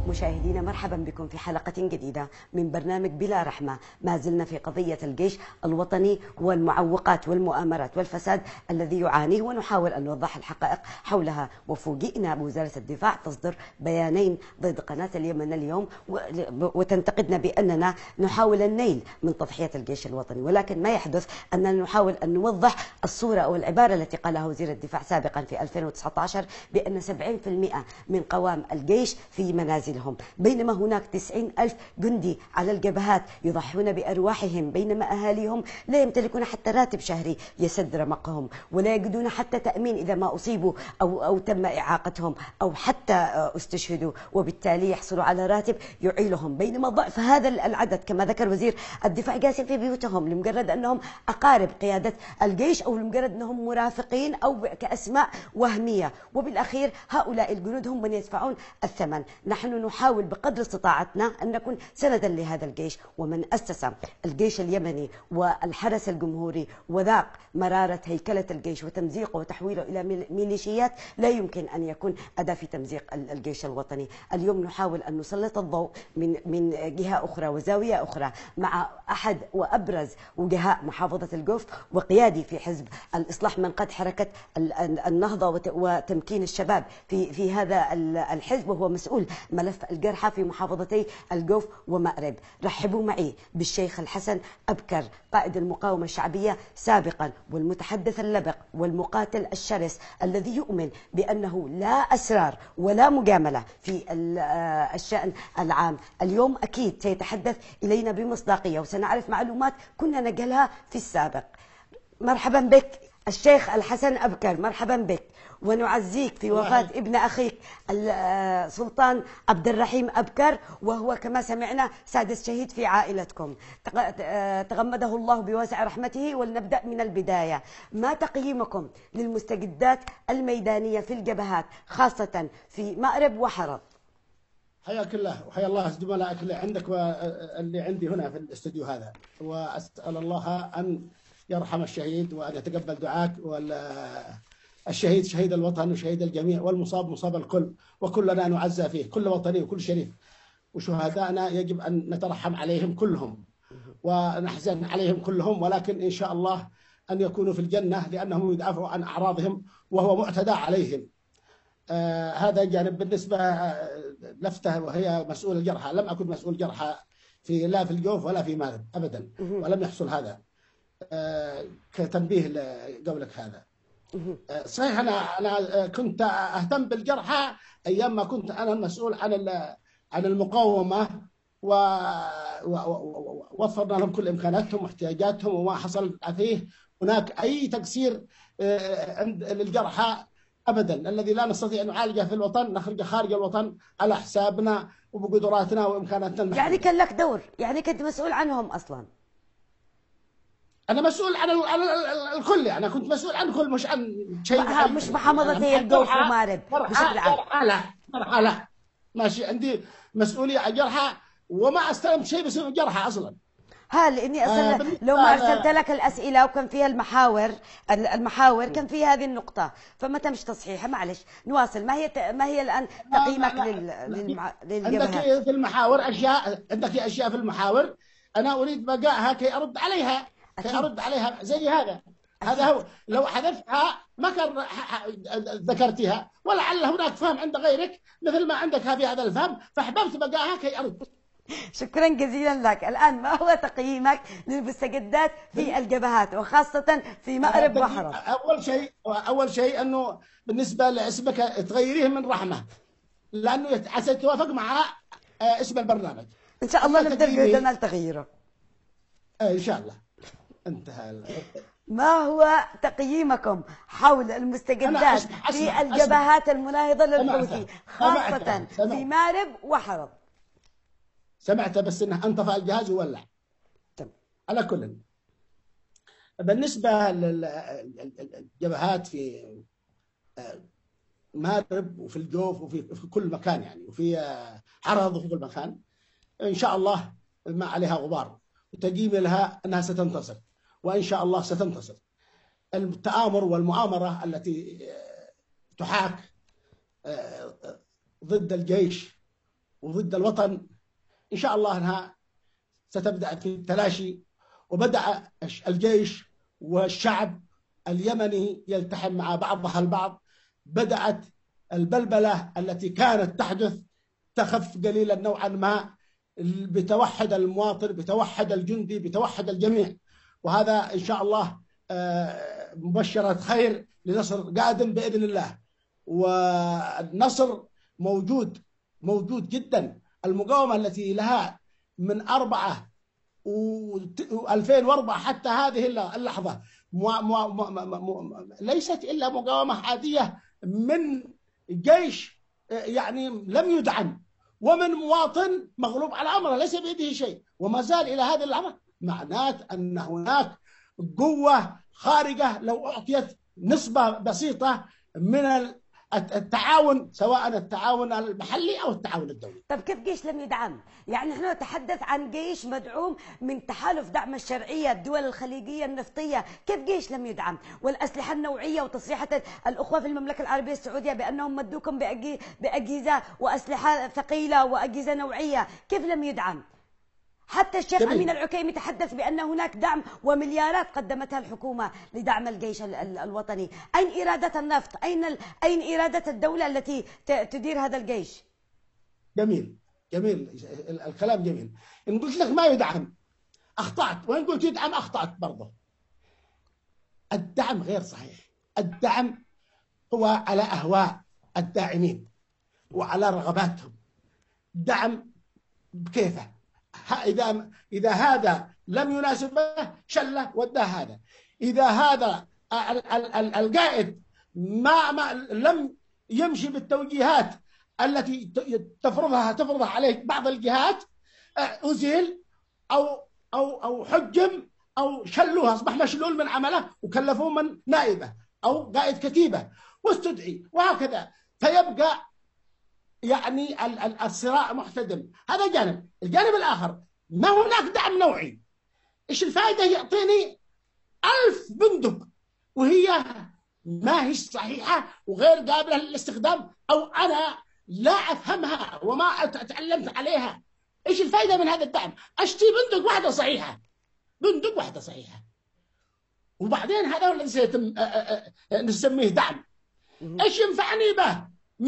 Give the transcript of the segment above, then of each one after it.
مشاهدينا، مرحبا بكم في حلقة جديدة من برنامج بلا رحمة. ما زلنا في قضية الجيش الوطني والمعوقات والمؤامرات والفساد الذي يعانيه، ونحاول أن نوضح الحقائق حولها. وفوجئنا بوزارة الدفاع تصدر بيانين ضد قناة اليمن اليوم وتنتقدنا بأننا نحاول النيل من تضحية الجيش الوطني، ولكن ما يحدث أننا نحاول أن نوضح الصورة أو العبارة التي قالها وزير الدفاع سابقا في 2019 بأن 70% من قوام الجيش في منازلهم، بينما هناك 90,000 جندي على الجبهات يضحون بأرواحهم، بينما أهاليهم لا يمتلكون حتى راتب شهري يسد رمقهم، ولا يجدون حتى تأمين إذا ما أصيبوا أو تم إعاقتهم أو حتى استشهدوا، وبالتالي يحصلوا على راتب يعيلهم. بينما ضعف هذا العدد كما ذكر وزير الدفاع جالسين في بيوتهم لمجرد أنهم أقارب قيادة الجيش أو لمجرد أنهم مرافقين أو كأسماء وهمية، وبالأخير هؤلاء الجنود هم من يدفعون الثمن. نحن نحاول بقدر استطاعتنا أن نكون سندا لهذا الجيش، ومن أسس الجيش اليمني والحرس الجمهوري وذاق مرارة هيكلة الجيش وتمزيقه وتحويله إلى ميليشيات لا يمكن أن يكون أداة في تمزيق الجيش الوطني. اليوم نحاول أن نسلط الضوء من جهة أخرى وزاوية أخرى مع أحد وأبرز وجهاء محافظة الجوف وقيادي في حزب الإصلاح من قد حركة النهضة وتمكين الشباب في هذا الحزب، وهو مسؤول ملف الجرحى في محافظتي الجوف ومأرب. رحبوا معي بالشيخ الحسن أبكر، قائد المقاومة الشعبية سابقا والمتحدث اللبق والمقاتل الشرس الذي يؤمن بأنه لا أسرار ولا مجاملة في الشأن العام. اليوم أكيد سيتحدث إلينا بمصداقية وسنعرف معلومات كنا نجهلها في السابق. مرحبا بك الشيخ الحسن أبكر، مرحبا بك، ونعزيك في وفاة ابن أخيك سلطان عبد الرحيم أبكر، وهو كما سمعنا سادس شهيد في عائلتكم، تغمده الله بواسع رحمته. ولنبدأ من البداية، ما تقييمكم للمستجدات الميدانية في الجبهات خاصة في مأرب وحرب؟ حياك الله وحيا الله زملائك اللي عندك واللي عندي هنا في الاستوديو هذا، وأسأل الله أن يرحم الشهيد وأن يتقبل دعاك. والشهيد شهيد الوطن وشهيد الجميع، والمصاب مصاب الكل، وكلنا نعزى فيه، كل وطني وكل شريف. وشهدائنا يجب أن نترحم عليهم كلهم ونحزن عليهم كلهم، ولكن إن شاء الله أن يكونوا في الجنة لأنهم يدافعوا عن أعراضهم وهو معتدى عليهم. هذا جانب. بالنسبة لفتة وهي مسؤول الجرحى، لم أكن مسؤول جرحى لا في الجوف ولا في مأرب أبدا، ولم يحصل هذا. كتنبيه لقولك هذا. صحيح أنا كنت أهتم بالجرحى أيام ما كنت أنا المسؤول عن المقاومة، ووفرنا لهم كل إمكاناتهم واحتياجاتهم، وما حصل فيه هناك أي تقصير عند الجرحى أبدا. الذي لا نستطيع أن نعالجه في الوطن نخرجه خارج الوطن على حسابنا وبقدراتنا وإمكاناتنا. يعني كان لك دور، يعني كنت مسؤول عنهم أصلا؟ أنا مسؤول عن الكل، يعني أنا كنت مسؤول عن كل، مش عن شيء مش محافظتي الجوف ومأرب بشكل عام. لا ماشي، عندي مسؤولية عن جرحى وما استلمت شيء باسم جرحى أصلا. لاني لو ما ارسلت لك الاسئله وكان فيها المحاور كان فيها هذه النقطه فما تمش تصحيحها. معلش نواصل. ما هي الان تقييمك للجبهات؟ عندك في المحاور اشياء، عندك اشياء في المحاور انا اريد بقائها كي ارد عليها، زي هذا هو. لو حذفتها ما كان ذكرتها، ولعل هناك فهم عند غيرك مثل ما عندك في هذا الفهم، فاحببت بقائها كي ارد. شكرا جزيلا لك. الآن ما هو تقييمك للمستجدات في الجبهات وخاصة في مأرب وحرب؟ أول شيء أنه بالنسبة لاسمك تغيريه من رحمة، لأنه عسى يتوافق مع اسم البرنامج. إن شاء الله نقدر جدا تغييره إن شاء الله. انتهى. ما هو تقييمكم حول المستجدات في الجبهات المناهضة للحوثي خاصة في مأرب وحرب؟ سمعت بس انه انطفأ الجهاز وولع. على كل، بالنسبه للجبهات في مأرب وفي الجوف وفي كل مكان، يعني وفي عرض وفي كل مكان، ان شاء الله ما عليها غبار، وتقييم لها انها ستنتصر، وان شاء الله ستنتصر. التآمر والمؤامره التي تحاك ضد الجيش وضد الوطن إن شاء الله أنها ستبدأ في التلاشي. وبدأ الجيش والشعب اليمني يلتحم مع بعضها البعض. بدأت البلبلة التي كانت تحدث تخف قليلا نوعا ما بتوحد المواطن، بتوحد الجندي، بتوحد الجميع. وهذا إن شاء الله مبشرة خير لنصر قادم بإذن الله. والنصر موجود جدا. المقاومة التي لها من 4 و2004 حتى هذه اللحظة ليست إلا مقاومة عادية من جيش يعني لم يدعم، ومن مواطن مغلوب على أمره ليس بيده شيء، وما زال إلى هذه اللحظة. معناه أن هناك قوة خارجة لو أعطيت نسبة بسيطة من التعاون، سواء التعاون المحلي أو التعاون الدولي. طب كيف جيش لم يدعم؟ يعني نحن نتحدث عن جيش مدعوم من تحالف دعم الشرعية الدول الخليجية النفطية، كيف جيش لم يدعم؟ والأسلحة النوعية وتصريحات الأخوة في المملكة العربية السعودية بأنهم مدوكم بأجهزة وأسلحة ثقيلة وأجهزة نوعية، كيف لم يدعم؟ حتى الشيخ أمين العكيمي تحدث بأن هناك دعم ومليارات قدمتها الحكومة لدعم الجيش الوطني. أين إرادة النفط؟ أين إرادة الدولة التي تدير هذا الجيش؟ جميل الكلام جميل. إن قلت لك ما يدعم أخطأت، وإن قلت يدعم أخطأت برضه. الدعم غير صحيح. الدعم هو على أهواء الداعمين وعلى رغباتهم. دعم بكيفه. إذا هذا لم يناسبه شله وداه هذا. إذا هذا القائد ما لم يمشي بالتوجيهات التي تفرضها عليه بعض الجهات، أزيل أو حجم أو شلوه، أصبح مشلول من عمله وكلفوه من نائبه أو قائد كتيبة واستدعي، وهكذا فيبقى يعني الصراع محتدم. هذا جانب. الجانب الآخر ما هناك دعم نوعي. إيش الفائدة يعطيني 1000 بندق وهي ما هي صحيحة وغير قابلة للاستخدام، أو أنا لا أفهمها وما تعلمت عليها؟ إيش الفائدة من هذا الدعم؟ أشتري بندق واحدة صحيحة، وبعدين هذا هو الذي سيتم نسميه دعم. إيش ينفعني به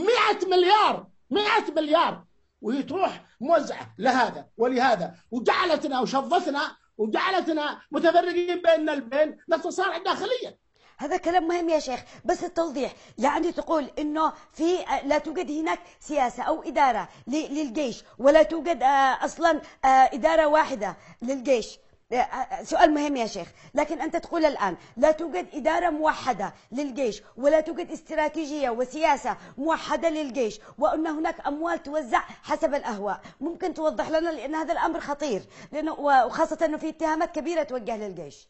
100 مليار وهي تروح موزعة لهذا ولهذا، وشظتنا وجعلتنا متفرقين بيننا البين نتصارع داخليا. هذا كلام مهم يا شيخ، بس التوضيح. يعني تقول انه لا توجد هناك سياسه او اداره للجيش، ولا توجد اصلا اداره واحده للجيش. سؤال مهم يا شيخ، لكن أنت تقول الآن لا توجد إدارة موحدة للجيش، ولا توجد استراتيجية وسياسة موحدة للجيش، وأن هناك أموال توزع حسب الأهواء. ممكن توضح لنا؟ لأن هذا الأمر خطير، وخاصة أنه في اتهامات كبيرة توجه للجيش.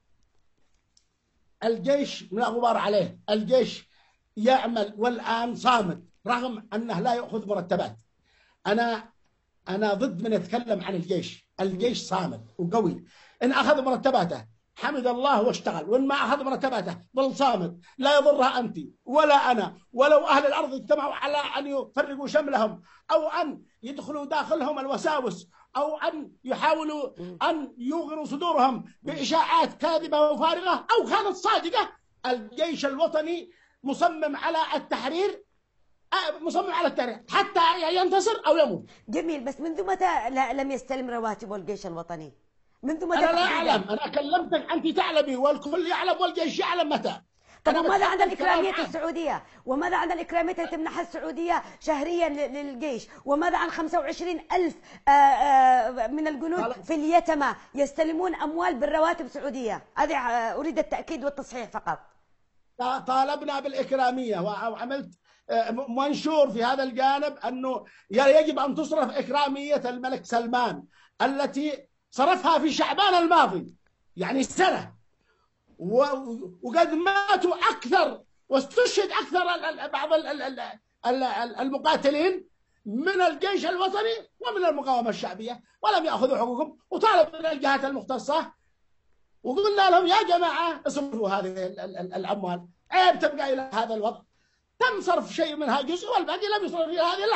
الجيش لا غبار عليه. الجيش يعمل والآن صامد رغم أنه لا يأخذ مرتبات. أنا ضد من يتكلم عن الجيش. الجيش صامد وقوي. إن أخذ مرتباته حمد الله واشتغل، وإن ما أخذ مرتباته ظل صامد. لا يضرها أنت ولا أنا، ولو أهل الأرض اجتمعوا على أن يفرقوا شملهم أو أن يدخلوا داخلهم الوساوس أو أن يحاولوا أن يوغروا صدورهم بإشاعات كاذبة وفارغة أو كانت صادقة. الجيش الوطني مصمم على التحرير، حتى ينتصر أو يموت. جميل، بس منذ متى لم يستلم رواتبه الجيش الوطني؟ منذ متى؟ أنا لا أعلم. أنا كلمتك أنت تعلمي والكل يعلم والجيش يعلم متى. طب وماذا عن الإكرامية السعودية؟ وماذا عن الإكرامية التي تمنحها السعودية شهريا للجيش؟ وماذا عن 25,000 من الجنود في اليتمى يستلمون أموال بالرواتب السعودية؟ هذه أريد التأكيد والتصحيح فقط. طالبنا بالإكرامية وعملت منشور في هذا الجانب أنه يجب أن تصرف إكرامية الملك سلمان التي صرفها في شعبان الماضي، يعني سنة، وقد ماتوا أكثر واستشهد أكثر بعض المقاتلين من الجيش الوطني ومن المقاومة الشعبية، ولم يأخذوا حقوقهم. وطالب من الجهات المختصة وقلنا لهم يا جماعة اصرفوا هذه الأموال، عيب تبقى إلى هذا الوضع. تم صرف شيء منها جزء والباقي لم يصرف إلى هذه اللحظة.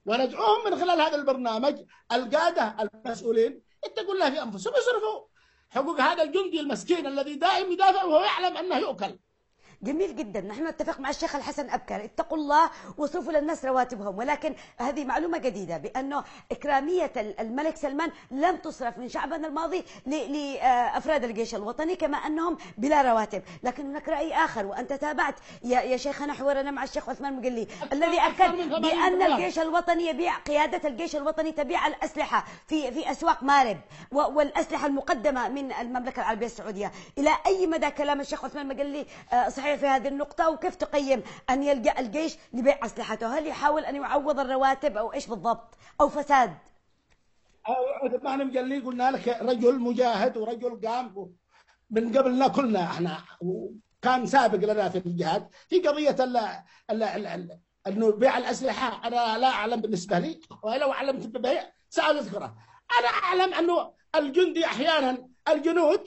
وندعوهم من خلال هذا البرنامج القادة المسؤولين اتقوا الله في أنفسهم، يصرفوا حقوق هذا الجندي المسكين الذي دائم يدافع وهو يعلم أنه يؤكل. جميل جدا، نحن نتفق مع الشيخ الحسن أبكر، اتقوا الله واصرفوا للناس رواتبهم، ولكن هذه معلومة جديدة بأنه إكرامية الملك سلمان لم تصرف من شعبنا الماضي لأفراد الجيش الوطني كما أنهم بلا رواتب. لكن هناك رأي آخر، وأنت تابعت يا شيخنا حوارنا مع الشيخ عثمان مقلي الذي أكد بأن الجيش الوطني يبيع، قيادة الجيش الوطني تبيع الأسلحة في أسواق مارب، والأسلحة المقدمة من المملكة العربية السعودية. إلى أي مدى كلام الشيخ عثمان مقلي صحيح في هذه النقطة؟ وكيف تقيم أن يلجأ الجيش لبيع أسلحته؟ هل يحاول أن يعوض الرواتب أو إيش بالضبط، أو فساد؟ عثمان مقلي قلنا لك رجل مجاهد ورجل قام من قبلنا كلنا احنا، وكان سابق لنا في الجهاد في قضية انه بيع الأسلحة. أنا لا أعلم بالنسبة لي، ولو علمت بالبيع سأذكره. أنا أعلم أنه الجندي أحيانا الجنود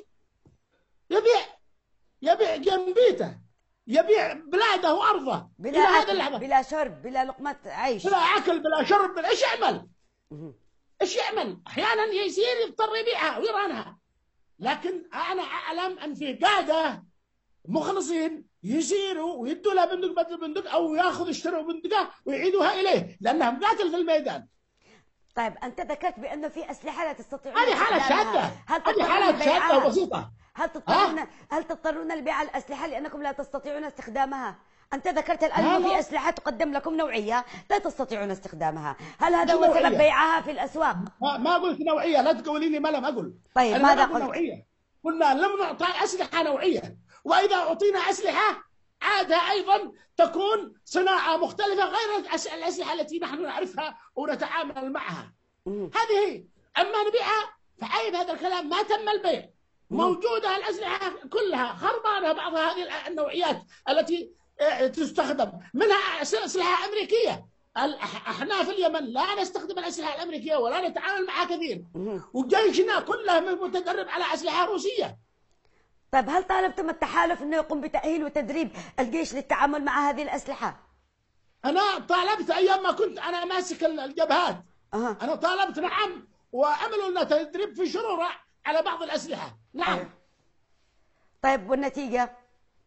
يبيع جنبيته، يبيع بلاده وأرضه بلا إلى هذا أكل اللحظة، بلا شرب بلا لقمة عيش، بلا أكل بلا شرب بلا إيش يعمل؟ إيش يعمل؟ أحيانا يصير يضطر يبيعها ويرهنها. لكن أنا أعلم أن في قادة مخلصين يسيروا ويدوا له بندق بدل بندق، أو يشتروا بندقة ويعيدوها إليه لأنهم قاتل في الميدان. طيب أنت ذكرت بأنه في أسلحة لا تستطيعون هذه حالة شاذة، هذه حالات شاذة وبسيطة. هل تضطرون لبيع الأسلحة لأنكم لا تستطيعون استخدامها؟ أنت ذكرت الآن أنه في أسلحة تقدم لكم نوعية لا تستطيعون استخدامها، هل هذا هو سبب بيعها في الأسواق؟ ما قلت نوعية، لا تقوليني ما لم أقول. طيب ماذا قلت؟ نوعية، قلنا لم نعطى أسلحة نوعية، وإذا أعطينا أسلحة عادها أيضا تكون صناعة مختلفة غير الأسلحة التي نحن نعرفها ونتعامل معها. هذه هي. أما نبيعها فعيب هذا الكلام، ما تم البيع، موجودة الأسلحة كلها خربانة، بعضها هذه النوعيات التي تستخدم منها أسلحة أمريكية. احنا في اليمن لا نستخدم الأسلحة الأمريكية ولا نتعامل معها كثير، وجيشنا كله متدرب على أسلحة روسية. طيب هل طالبتم التحالف أنه يقوم بتأهيل وتدريب الجيش للتعامل مع هذه الأسلحة؟ أنا طالبت أيام ما كنت أنا ماسك الجبهات، أنا طالبت نعم، وعملوا لنا تدريب في شرورة على بعض الأسلحة، نعم. طيب والنتيجة؟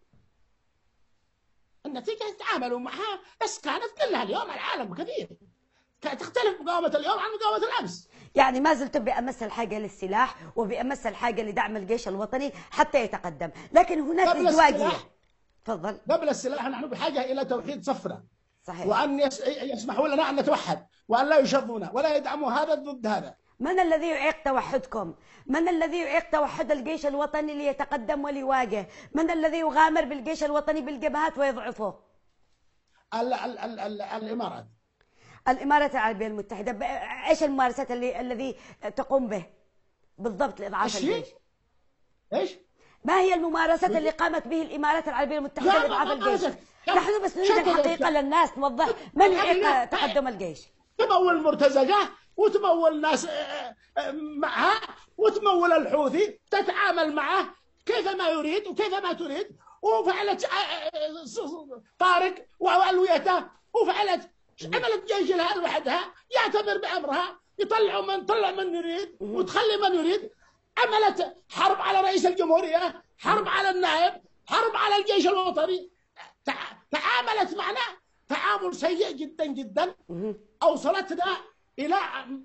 النتيجة تعاملوا معها، بس كانت كلها اليوم العالم كثير، تختلف مقاومة اليوم عن مقاومة الأمس. يعني ما زلتم بأمس الحاجة للسلاح وبأمس الحاجة لدعم الجيش الوطني حتى يتقدم، لكن هناك ازدواجية. تفضل. قبل السلاح نحن بحاجة إلى توحيد صفنا، صحيح، وأن يسمحوا لنا أن نتوحد، وأن لا يشظونا ولا يدعموا هذا ضد هذا. من الذي يعيق توحدكم؟ من الذي يعيق توحد الجيش الوطني ليتقدم وليواجه؟ من الذي يغامر بالجيش الوطني بالجبهات ويضعفه؟ الإمارات. الإمارات العربية المتحدة. إيش الممارسات الذي تقوم به بالضبط لإضعاف الجيش؟ إيش؟ ما هي الممارسات اللي قامت به الإمارات العربية المتحدة لإضعاف الجيش؟ نحن بس نريد الحقيقة للناس، نوضح من يعيق تقدم الجيش. تمول مرتزقة وتمول ناس معها، وتمول الحوثي تتعامل معه كيف ما يريد وكيف ما تريد، وفعلت طارق وألويته، وفعلت عملت جيش لها لوحدها يعتبر بأمرها، طلع من يريد وتخلي من يريد. عملت حرب على رئيس الجمهورية، حرب على النائب، حرب على الجيش الوطني. تعاملت معنا تعامل سيء جدا جدا، أوصلتنا إلى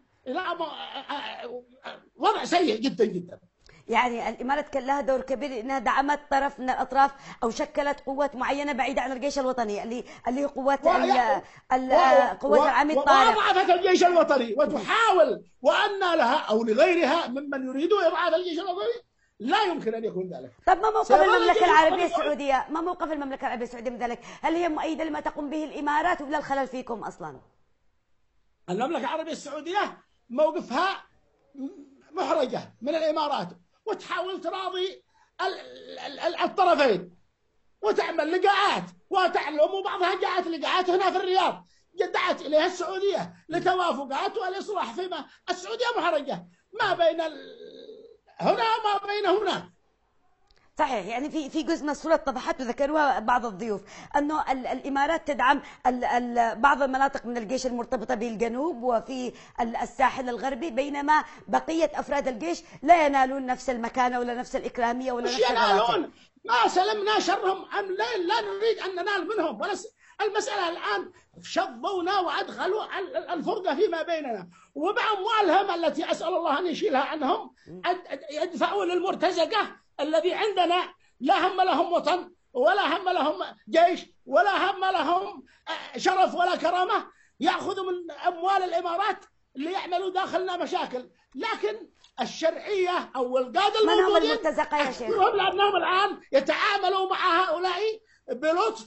وضع سيء جدا جدا. يعني الإمارات كان لها دور كبير إنها دعمت طرف من الأطراف أو شكلت قوات معينة بعيدة عن الجيش الوطني اللي هي قوات العميد طارق، وضعفت الجيش الوطني وتحاول وأن لها أو لغيرها ممن يريدوا إضعاف الجيش الوطني لا يمكن أن يكون ذلك. طب ما موقف المملكة العربية السعودية؟ ما موقف المملكة العربية السعودية من ذلك؟ هل هي مؤيدة لما تقوم به الإمارات ولا الخلل فيكم أصلا؟ المملكة العربية السعودية موقفها محرجة من الإمارات، وتحاول تراضي الطرفين وتعمل لقاءات وتعلم، وبعضها جاءت لقاءات هنا في الرياض دعت إليها السعودية لتوافقات والإصلاح، فيما السعودية محرجة ما بين هنا وما بين هناك. صحيح، يعني في جزء من الصورة اتضحت وذكروها بعض الضيوف أنه الإمارات تدعم بعض المناطق من الجيش المرتبطة بالجنوب وفي الساحل الغربي، بينما بقية أفراد الجيش لا ينالون نفس المكانة ولا نفس الإكرامية ولا مش نفس الرواتب. ينالون، ما سلمنا شرهم، لا نريد أن ننال منهم ولا المسألة الآن شظونا وأدخلوا الفرقة فيما بيننا، وبأموالهم التي أسأل الله أن يشيلها عنهم يدفعون المرتزقة الذي عندنا لا هم لهم وطن ولا هم لهم جيش ولا هم لهم شرف ولا كرامة، يأخذوا من أموال الإمارات ليعملوا داخلنا مشاكل. لكن الشرعية أو القادة الموجودين من هم المرتزقة يا شيخ؟ لأنهم الآن يتعاملوا مع هؤلاء بلطف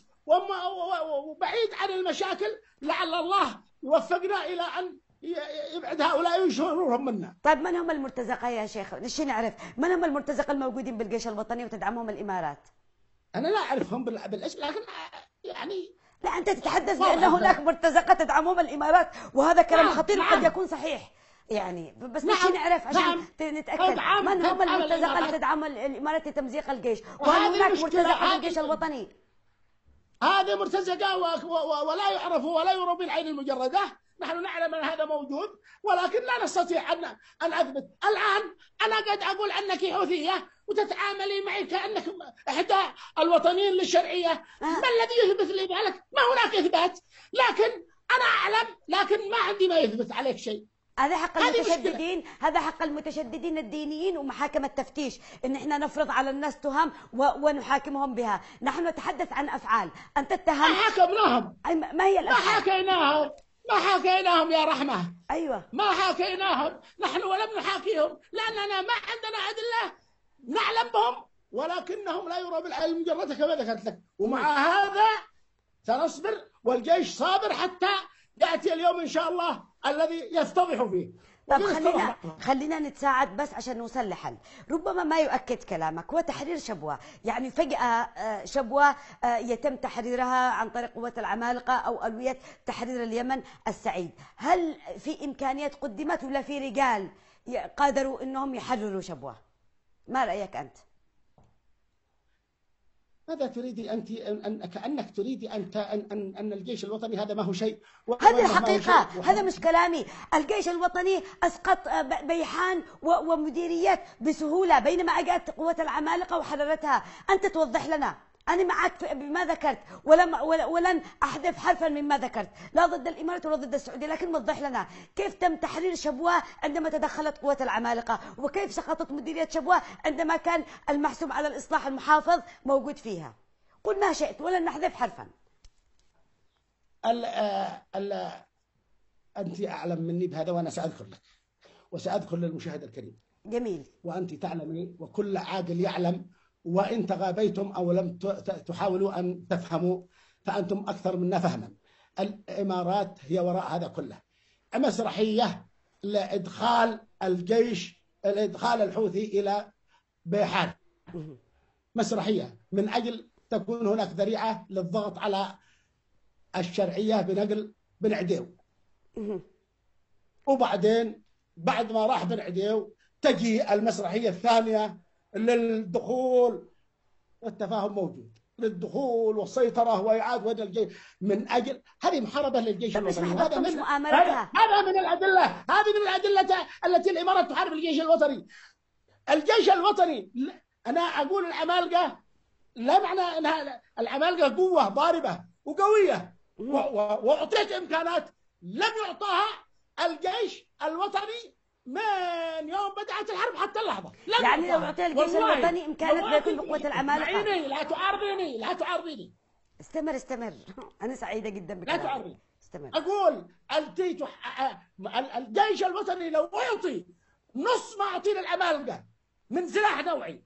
وبعيد عن المشاكل، لعل الله يوفقنا إلى أن يبعد هؤلاء ويشهرهم منا. طيب من هم المرتزقة يا شيخ؟ نشي نعرف من هم المرتزقة الموجودين بالجيش الوطني وتدعمهم الإمارات؟ أنا لا أعرفهم بالاسم، لكن يعني لا، أنت تتحدث بأن هناك مرتزقة تدعمهم الإمارات، وهذا كلام خطير قد يكون صحيح يعني، بس نشي نعرف عشان نتأكد من هم المرتزقة اللي تدعم الإمارات لتمزيق الجيش، وهل هناك مرتزقة في الجيش الوطني؟ هذه مرتزقة ولا يعرفوا ولا يروا بالعين المجردة. نحن نعلم أن هذا موجود، ولكن لا نستطيع أن أثبت. الآن أنا قد أقول أنك حوثية وتتعاملي معي كأنك إحدى الوطنيين للشرعية. ما الذي يثبت لي ذلك؟ ما هناك إثبات، لكن أنا أعلم، لكن ما عندي ما يثبت عليك شيء. هذا حق المتشددين، هذا حق المتشددين الدينيين ومحاكم التفتيش، ان احنا نفرض على الناس تهم ونحاكمهم بها. نحن نتحدث عن افعال، انت تتهم. ما حاكمناهم. ما هي الافعال؟ ما حاكيناهم يا رحمة. ايوه، ما حاكيناهم نحن ولم نحاكيهم، لاننا ما عندنا ادله نعلم بهم، ولكنهم لا يروا بالعين المجرده كما ذكرت لك. ومع هذا سنصبر، والجيش صابر حتى يأتي اليوم إن شاء الله الذي يفتضح فيه. طب خلينا نتساعد بس عشان نوصل لحل. ربما ما يؤكد كلامك هو تحرير شبوة، يعني فجأة شبوة يتم تحريرها عن طريق قوة العمالقة أو ألوية تحرير اليمن السعيد. هل في إمكانيات قدمت ولا في رجال قادروا أنهم يحرروا شبوة؟ ما رأيك أنت؟ ماذا تريدي أنت؟ كأنك تريدي أن الجيش الوطني هذا ما هو شيء. هذه الحقيقة، هذا مش كلامي. الجيش الوطني أسقط بيحان ومديريات بسهولة، بينما أجت قوة العمالقة وحررتها. أنت توضح لنا. أنا معك بما ذكرت ولن أحذف حرفا مما ذكرت، لا ضد الإمارات ولا ضد السعودية، لكن وضح لنا كيف تم تحرير شبوة عندما تدخلت قوة العمالقة، وكيف سقطت مديرية شبوة عندما كان المحسوب على الإصلاح المحافظ موجود فيها. قل ما شئت ولن نحذف حرفا. أنت أعلم مني بهذا، وأنا سأذكر لك وسأذكر للمشاهد الكريم. جميل. وأنت تعلمي وكل عاقل يعلم، وإن تغابيتم أو لم تحاولوا أن تفهموا فأنتم أكثر منا فهما. الإمارات هي وراء هذا كله، مسرحية لإدخال الجيش، الإدخال الحوثي إلى بيحان، مسرحية من أجل تكون هناك ذريعة للضغط على الشرعية بنقل بن عديو. وبعدين بعد ما راح بن عديو تجي المسرحية الثانية للدخول، والتفاهم موجود للدخول والسيطرة وإعادة وضع الجيش من أجل هذه محاربة للجيش الوطني. هذا من الأدلة، هذه من الأدلة التي الإمارات تحارب الجيش الوطني. الجيش الوطني، أنا أقول العمالقة لا معنى أنها العمالقة قوة ضاربة وقوية وأعطيت إمكانات لم يعطاها الجيش الوطني من يوم بدأت الحرب حتى اللحظة. يعني لو أعطي الجيش الوطني إمكانات بيكون بقوة العمالقة. لا تعارضيني. استمر. أنا سعيدة جدا بكلامك. لا تعارضيني. استمر. أقول الجيش الوطني لو يعطي نص ما أعطي للعمالقة من سلاح نوعي،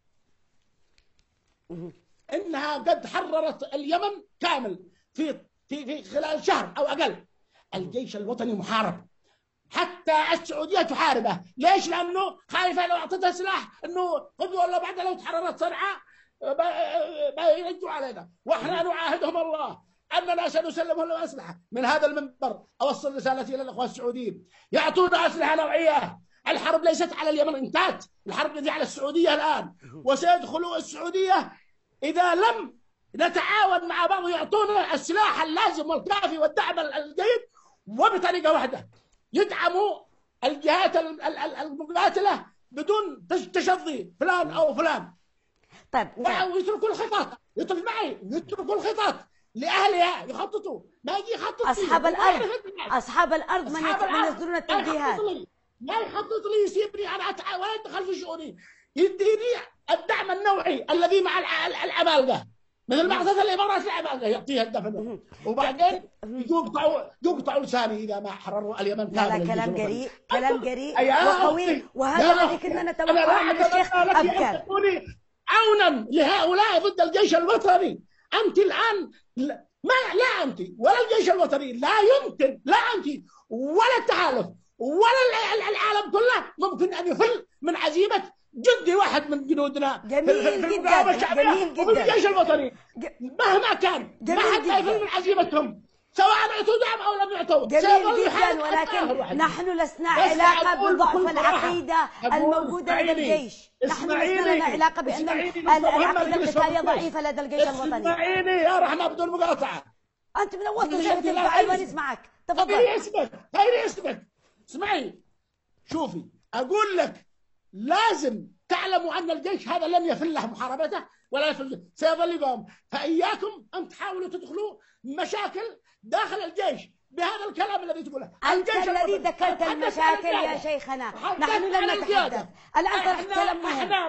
إنها قد حررت اليمن كامل في خلال شهر أو أقل. الجيش الوطني محارب، حتى السعودية تحاربه. ليش؟ لأنه خايفة لو أعطتها سلاح إنه قبل ولا بعد لو تحررت صنعاء يرجعوا علينا. وإحنا نعاهدهم الله أننا سنسلمهم لهم أسلحة. من هذا المنبر أوصل رسالتي إلى الأخوة السعوديين، يعطونا أسلحة نوعية الحرب ليست على اليمن، انتهت الحرب التي على السعودية الآن، وسيدخلوا السعودية إذا لم نتعاون مع بعض ويعطونا السلاح اللازم والكافي والدعم الجيد، وبطريقة واحدة يدعموا الجهات المقاتلة بدون تشظي فلان أو فلان. طيب ويتركوا الخطط، يتركوا الخطط لأهلها يخططوا، ما يجي يخطط أصحاب الأرض من يصدرون التوجيهات، ما يخطط لي يسيبني أنا ولا أدخل في شؤوني، يديني الدعم النوعي الذي مع العمالقة، مثل ما أعطت الإمارات العمالقة يعطيها الدفن، وبعدين يقطعوا لساني إذا ما حرروا اليمن. لا كلام جريء، كلام جريء وقوي، وهذا الذي كنا نتوقعه من الشيخ أبكر. عونا لهؤلاء ضد الجيش الوطني. أنت الآن لا أنت ولا الجيش الوطني لا يمكن، لا أنت ولا التحالف ولا العالم كله ممكن أن يفل من عزيمة جندي واحد من جنودنا. جميل جدا، جميل جدا. الجيش الوطني مهما كان ما حد يفل من عزيمتهم، سواء اعطوا دعم او لم يعطوا. جميل جدا، ولكن نحن لسنا علاقه بضعف العقيده الموجوده لدى الجيش، نحن لسنا علاقه بان العقيده القتاليه ضعيفه لدى الجيش الوطني. اسمعيني يا رحمه بدون مقاطعه. انت من اول صيغه الفعل ونسمعك، تفضل. غيري اسمك اسمعي، شوفي اقول لك لازم تعلموا ان الجيش هذا لن يفل له محاربته ولا يفل، سيظل يقوم، فاياكم ان تحاولوا تدخلوا مشاكل داخل الجيش بهذا الكلام الذي تقوله. أنت الذي ذكرت المشاكل يا شيخنا، نحن لم نتحدث الآن. طرح كلام مهم. احنا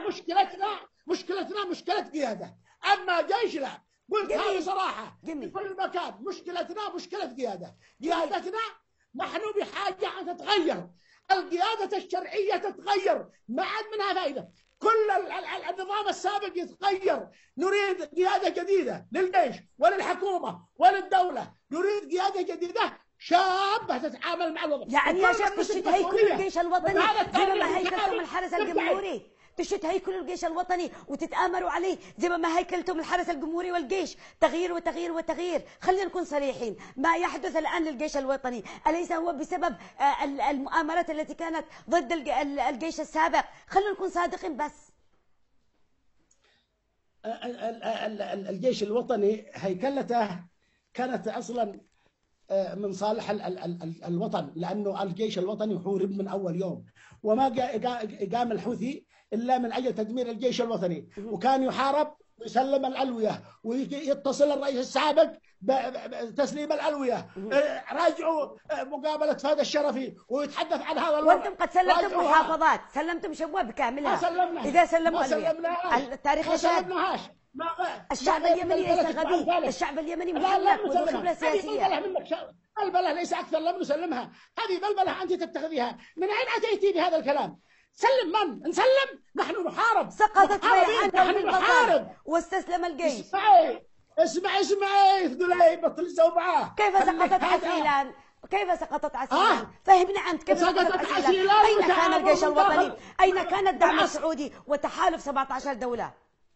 مشكلتنا مشكلة قيادة، أما جيشنا قلت هذه بصراحة في كل مكان، مشكلتنا مشكلة قيادة. قيادتنا نحن بحاجة أن تتغير، القيادة الشرعية تتغير، ما عاد منها فائدة. كل النظام السابق يتغير، نريد قيادة جديدة للجيش وللحكومة وللدولة، نريد قيادة جديدة شابة تتعامل مع الوضع. يعني يا شيخ تشد هيكل الجيش الوطني زي ما هيكلتم الحرس الجمهوري، تشد هيكل الجيش الوطني وتتآمروا عليه زي ما هيكلتم الحرس الجمهوري والجيش، تغيير وتغيير وتغيير. خلينا نكون صريحين، ما يحدث الآن للجيش الوطني أليس هو بسبب المؤامرات التي كانت ضد الجيش السابق؟ خلينا نكون صادقين بس. الجيش الوطني هيكلته كانت أصلا من صالح الوطن، لأنه الجيش الوطني حورب من أول يوم، وما قام الحوثي إلا من أجل تدمير الجيش الوطني، وكان يحارب ويسلم الألوية ويتصل الرئيس السابق بتسليم الألوية. راجعوا مقابلة فهد الشرفي ويتحدث عن هذا الوضع. وأنتم قد سلمتم محافظات، سلمتم شبوة بكاملها. ما سلمنا. إذا سلموا ما سلمناهاش. التاريخ ما سلمناهاش. الشعب اليمني ليس غبي، الشعب اليمني محلق وذو خبرة سياسية. بلبلة ليس أكثر، لم نسلمها. هذه بلبلة أنت تتخذيها. من أين أتيتي بهذا الكلام؟ سلم من؟ نسلم؟ نحن نحارب. سقطت ريحانة بالبطل واستسلم الجيش. اسمعي ذلي بطل الزوبعة. كيف سقطت عسيلان؟ كيف سقطت عسيلان؟ فهمنا أنت كيف سقطت عسيلان؟ أين كان الجيش الوطني؟ أين كان الدعم السعودي وتحالف 17 دولة؟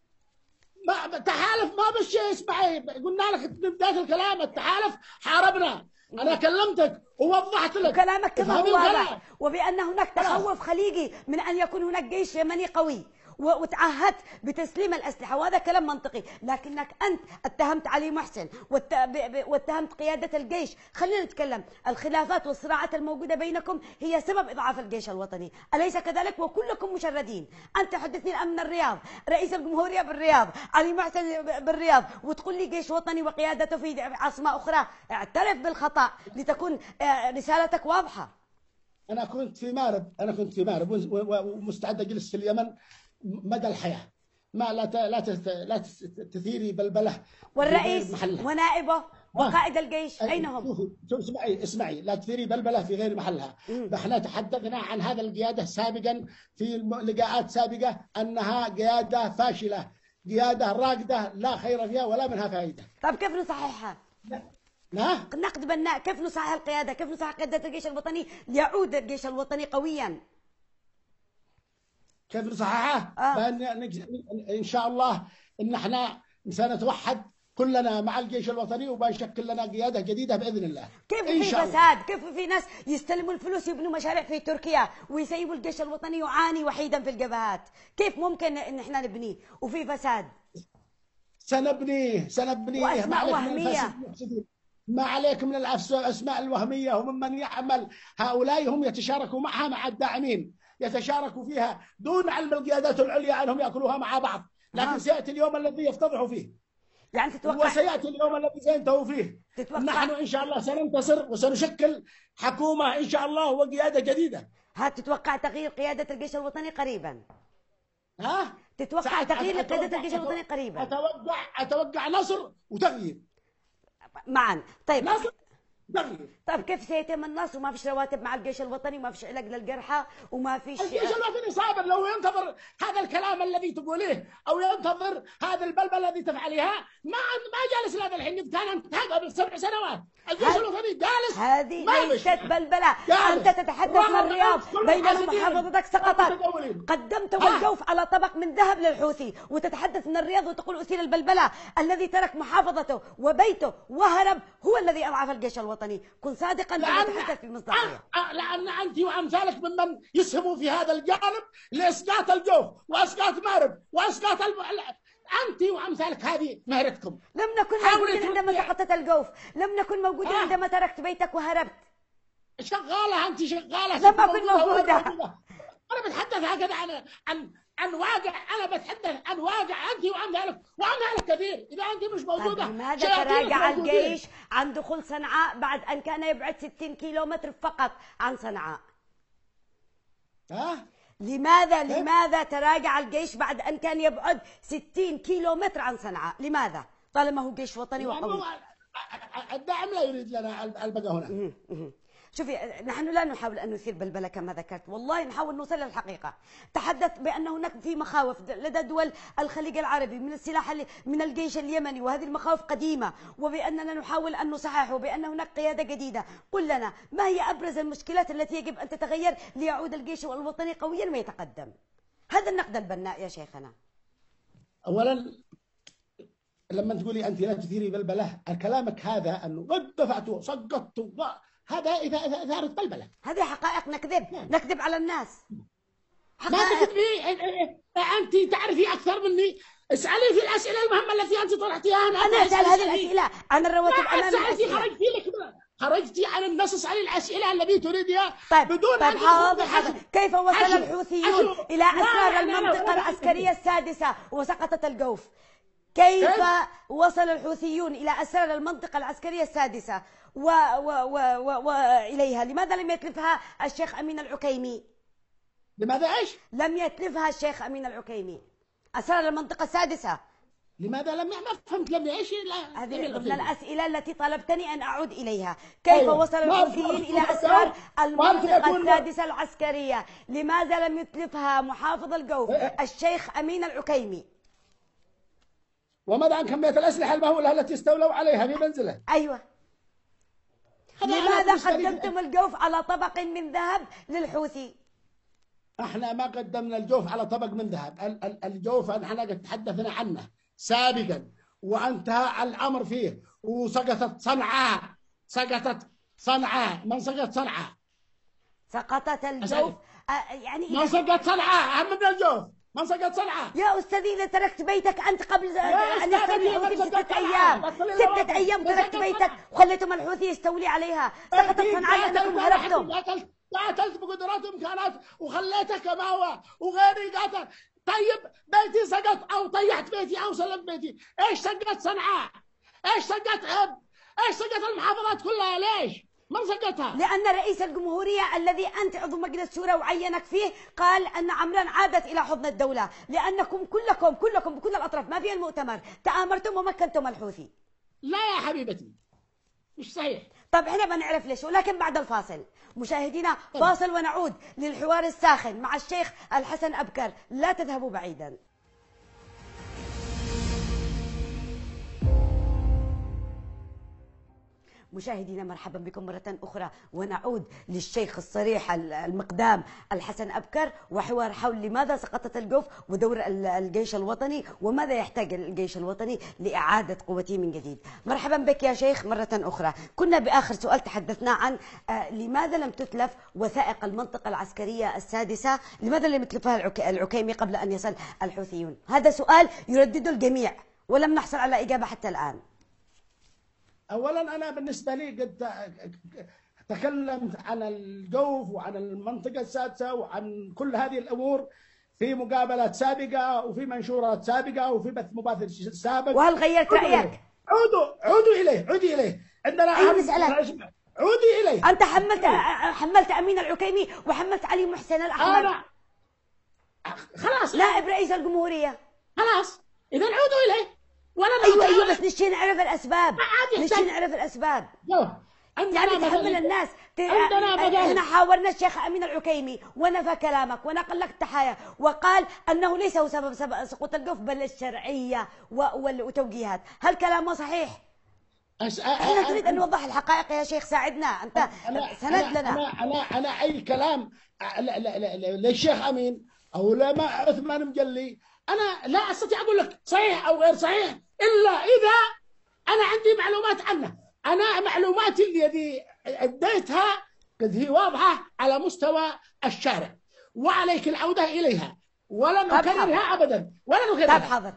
تحالف ما بالشيء. اسمعي، قلنا لك بداية الكلام التحالف حاربنا، أنا كلمتك ووضحت لك كلامك كما هو واضح، وبأن هناك تخوف خليجي من أن يكون هناك جيش يمني قوي، وتعهدت بتسليم الأسلحة، وهذا كلام منطقي. لكنك أنت اتهمت علي محسن واتهمت قيادة الجيش. خلينا نتكلم، الخلافات والصراعات الموجودة بينكم هي سبب إضعاف الجيش الوطني، أليس كذلك؟ وكلكم مشردين. أنت حدثني الآن من الرياض، رئيس الجمهورية بالرياض، علي محسن بالرياض، وتقول لي جيش وطني وقيادته في عاصمة أخرى. اعترف بالخطأ لتكون رسالتك واضحة. أنا كنت في مارب ومستعد أجلس في اليمن مدى الحياة. ما لا تثيري بلبلة. والرئيس ونائبه وقائد الجيش أين هم؟ اسمعي، لا تثيري بلبلة في غير محلها. احنا تحدثنا عن هذا القيادة سابقا في لقاءات سابقة أنها قيادة فاشلة، قيادة راقدة لا خير فيها ولا منها فائدة. طب كيف نصححها؟ نقد بناء، كيف نصحح القيادة؟ كيف نصحح قيادة الجيش الوطني ليعود الجيش الوطني قويا؟ كيف نصححها؟ إن شاء الله إن احنا سنتوحد كلنا مع الجيش الوطني وبنشكل لنا قياده جديده باذن الله. كيف إن في شاء الله. فساد؟ كيف في ناس يستلموا الفلوس يبنوا مشاريع في تركيا ويسيبوا الجيش الوطني يعاني وحيدا في الجبهات؟ كيف ممكن ان احنا نبنيه وفي فساد؟ سنبنيه ما واسماء عليك من وهميه. المفسدين، ما عليك من الاسماء الوهميه، وممن يعمل هؤلاء هم يتشاركوا معها مع الداعمين، يتشاركوا فيها دون علم القيادات العليا انهم ياكلوها مع بعض، لكن سياتي اليوم الذي يفتضحوا فيه، يعني تتوقع وسياتي اليوم الذي سينتهوا فيه. نحن ان شاء الله سننتصر وسنشكل حكومه ان شاء الله وقياده جديده. تتوقع تغيير قياده الجيش الوطني قريبا؟ ها؟ تتوقع تغيير قياده الجيش الوطني قريبا؟ اتوقع نصر وتغيير معا. طيب نصر تغيير. طيب كيف سيتم النصر وما فيش رواتب مع الجيش الوطني وما فيش علاج للجرحى وما فيش الجيش الوطني صابر، لو ينتظر هذا الكلام الذي تقوليه او ينتظر هذا البلبل الذي تفعليها ما جالس لهذا الحين، كان انتهى قبل 7 سنوات. الجيش الوطني جالس. هذه ليست بلبلة. أنت تتحدث من الرياض بينما محافظتك سقطت. قدمت الجوف على طبق من ذهب للحوثي وتتحدث من الرياض وتقول أثير البلبلة. الذي ترك محافظته وبيته وهرب هو الذي أضعف الجيش الوطني. كن صادقا وتتحدث بمصداقية. لأن أنت وأمثالك ممن يسهموا في هذا الجانب لإسقاط الجوف وإسقاط مارب وإسقاط أنت وأمثالك هذه مهرتكم. لم نكن موجودين عندما سقطت الجوف، لم نكن موجودين عندما تركت بيتك وهربت. شغالة أنت شغالة. لم أكن موجودة. أنا بتحدث هكذا عن واقع، أنا بتحدث عن واقع أنت وأمثالك كثير. إذا أنت مش موجودة لماذا تراجع الجيش عن دخول صنعاء بعد أن كان يبعد 60 كيلومتر فقط عن صنعاء؟ لماذا تراجع الجيش بعد أن كان يبعد 60 كيلومتر عن صنعاء؟ لماذا؟ طالما هو جيش وطني وقوي. الدعم لا يريد لنا البقاء هنا. شوفي، نحن لا نحاول أن نثير بلبلة كما ذكرت، والله نحاول نوصل للحقيقة. تحدث بأن هناك في مخاوف لدى دول الخليج العربي من السلاح من الجيش اليمني، وهذه المخاوف قديمة، وبأننا نحاول أن نصحح، وبأن هناك قيادة جديدة. قل لنا ما هي أبرز المشكلات التي يجب أن تتغير ليعود الجيش الوطني قويا ويتقدم؟ هذا النقد البناء يا شيخنا. أولا لما تقولي أنت لا تثيري بلبلة، كلامك هذا أنه قد دفعت سقطت، هذا إذا أثارت بلبلة. هذه حقائق. نكذب على الناس. ما تكذبي. أنت تعرفي أكثر مني. اسألي في الأسئلة المهمة التي أنت طرحتيها. أنا أسأل هذه الأسئلة عن الرواتب أمام الأسئلة. خرجتي عن النص. اسألي الأسئلة التي تريدها. طيب بدون حاضر. كيف وصل الحوثيون إلى أسرار المنطقة العسكرية السادسة وسقطت الجوف؟ كيف وصل الحوثيون إلى أسرار المنطقة العسكرية السادسة وإليها؟ لماذا لم يتلفها الشيخ أمين العكيمي؟ لماذا إيش؟ لم يتلفها الشيخ أمين العكيمي أسرار المنطقة السادسة. لماذا ما فهمت. لم إيش؟ هذه من الأسئلة التي طلبتني أن أعود إليها. كيف وصل الحوثيين إلى أسرار المنطقة السادسة العسكرية؟ لماذا لم يتلفها محافظ الجوف الشيخ أمين العكيمي؟ وماذا عن كمية الأسلحة المهولة التي استولوا عليها في منزله؟ أيوة. لماذا قدمتم الجوف على طبق من ذهب للحوثي؟ احنا ما قدمنا الجوف على طبق من ذهب. الجوف احنا قد تحدثنا عنه سابقا وانتهى الامر فيه، وسقطت صنعاء. من سقط صنعاء؟ سقطت الجوف. يعني من سقط صنعاء أهم من الجوف. من سقط صنعاء؟ يا أستاذي إذا تركت بيتك أنت قبل أن يستولي الحوثي ب6 أيام. 6 أيام تركت بيتك وخليتم الحوثي يستولي عليها. سقطت صنعاء لأنكم هربتم. قاتلت بقدرات وإمكانات وخليتك كما هو، وغيري قاتل. طيب بيتي سقط أو طيحت بيتي أو سلمت بيتي. إيش سقط صنعاء؟ إيش سقط إيش سقط المحافظات كلها؟ ليش؟ من سقطها؟ لأن رئيس الجمهورية الذي أنت عضو مجلس شورى وعينك فيه قال أن عمران عادت إلى حضن الدولة، لأنكم كلكم بكل الأطراف ما في المؤتمر تآمرتم ومكنتم الحوثي. لا يا حبيبتي، مش صحيح. طب احنا بنعرف ليش، ولكن بعد الفاصل. مشاهدينا فاصل ونعود للحوار الساخن مع الشيخ الحسن أبكر. لا تذهبوا بعيدا. مشاهدينا مرحبا بكم مرة أخرى، ونعود للشيخ الصريح المقدام الحسن أبكر وحوار حول لماذا سقطت الجوف ودور الجيش الوطني وماذا يحتاج الجيش الوطني لإعادة قوته من جديد. مرحبا بك يا شيخ مرة أخرى. كنا بآخر سؤال تحدثنا عن لماذا لم تتلف وثائق المنطقة العسكرية السادسة، لماذا لم يتلفها العكيمي قبل أن يصل الحوثيون؟ هذا سؤال يردده الجميع ولم نحصل على إجابة حتى الآن. اولا انا بالنسبه لي قد تكلمت عن الجوف وعن المنطقه السادسه وعن كل هذه الامور في مقابلات سابقه وفي منشورات سابقه وفي بث مباشر سابق. وهل غيرت رايك؟ عودي اليه عندنا عودي اليه. انت حملت امين العكيمي وحملت علي محسن الاحمر. انا خلاص نائب رئيس الجمهوريه. خلاص اذا عودوا اليه. ايوه بس نشتي نعرف الاسباب. نشتي نعرف الاسباب. يعني تحمل الناس. احنا حاورنا الشيخ امين العكيمي ونفى كلامك ونقل لك التحايا وقال انه ليس هو سبب سقوط الجوف بل الشرعيه وتوجيهات. هل كلامه صحيح؟ احنا نريد ان نوضح الحقائق يا شيخ، ساعدنا انت سند لنا. انا اي كلام للشيخ امين او لما عثمان مجلي انا لا استطيع اقول لك صحيح او غير صحيح الا اذا انا عندي معلومات عنه. انا معلوماتي الذي اديتها قد هي واضحه على مستوى الشارع وعليك العوده اليها ولن اكررها ابدا ولن اكررها. طيب حاضر.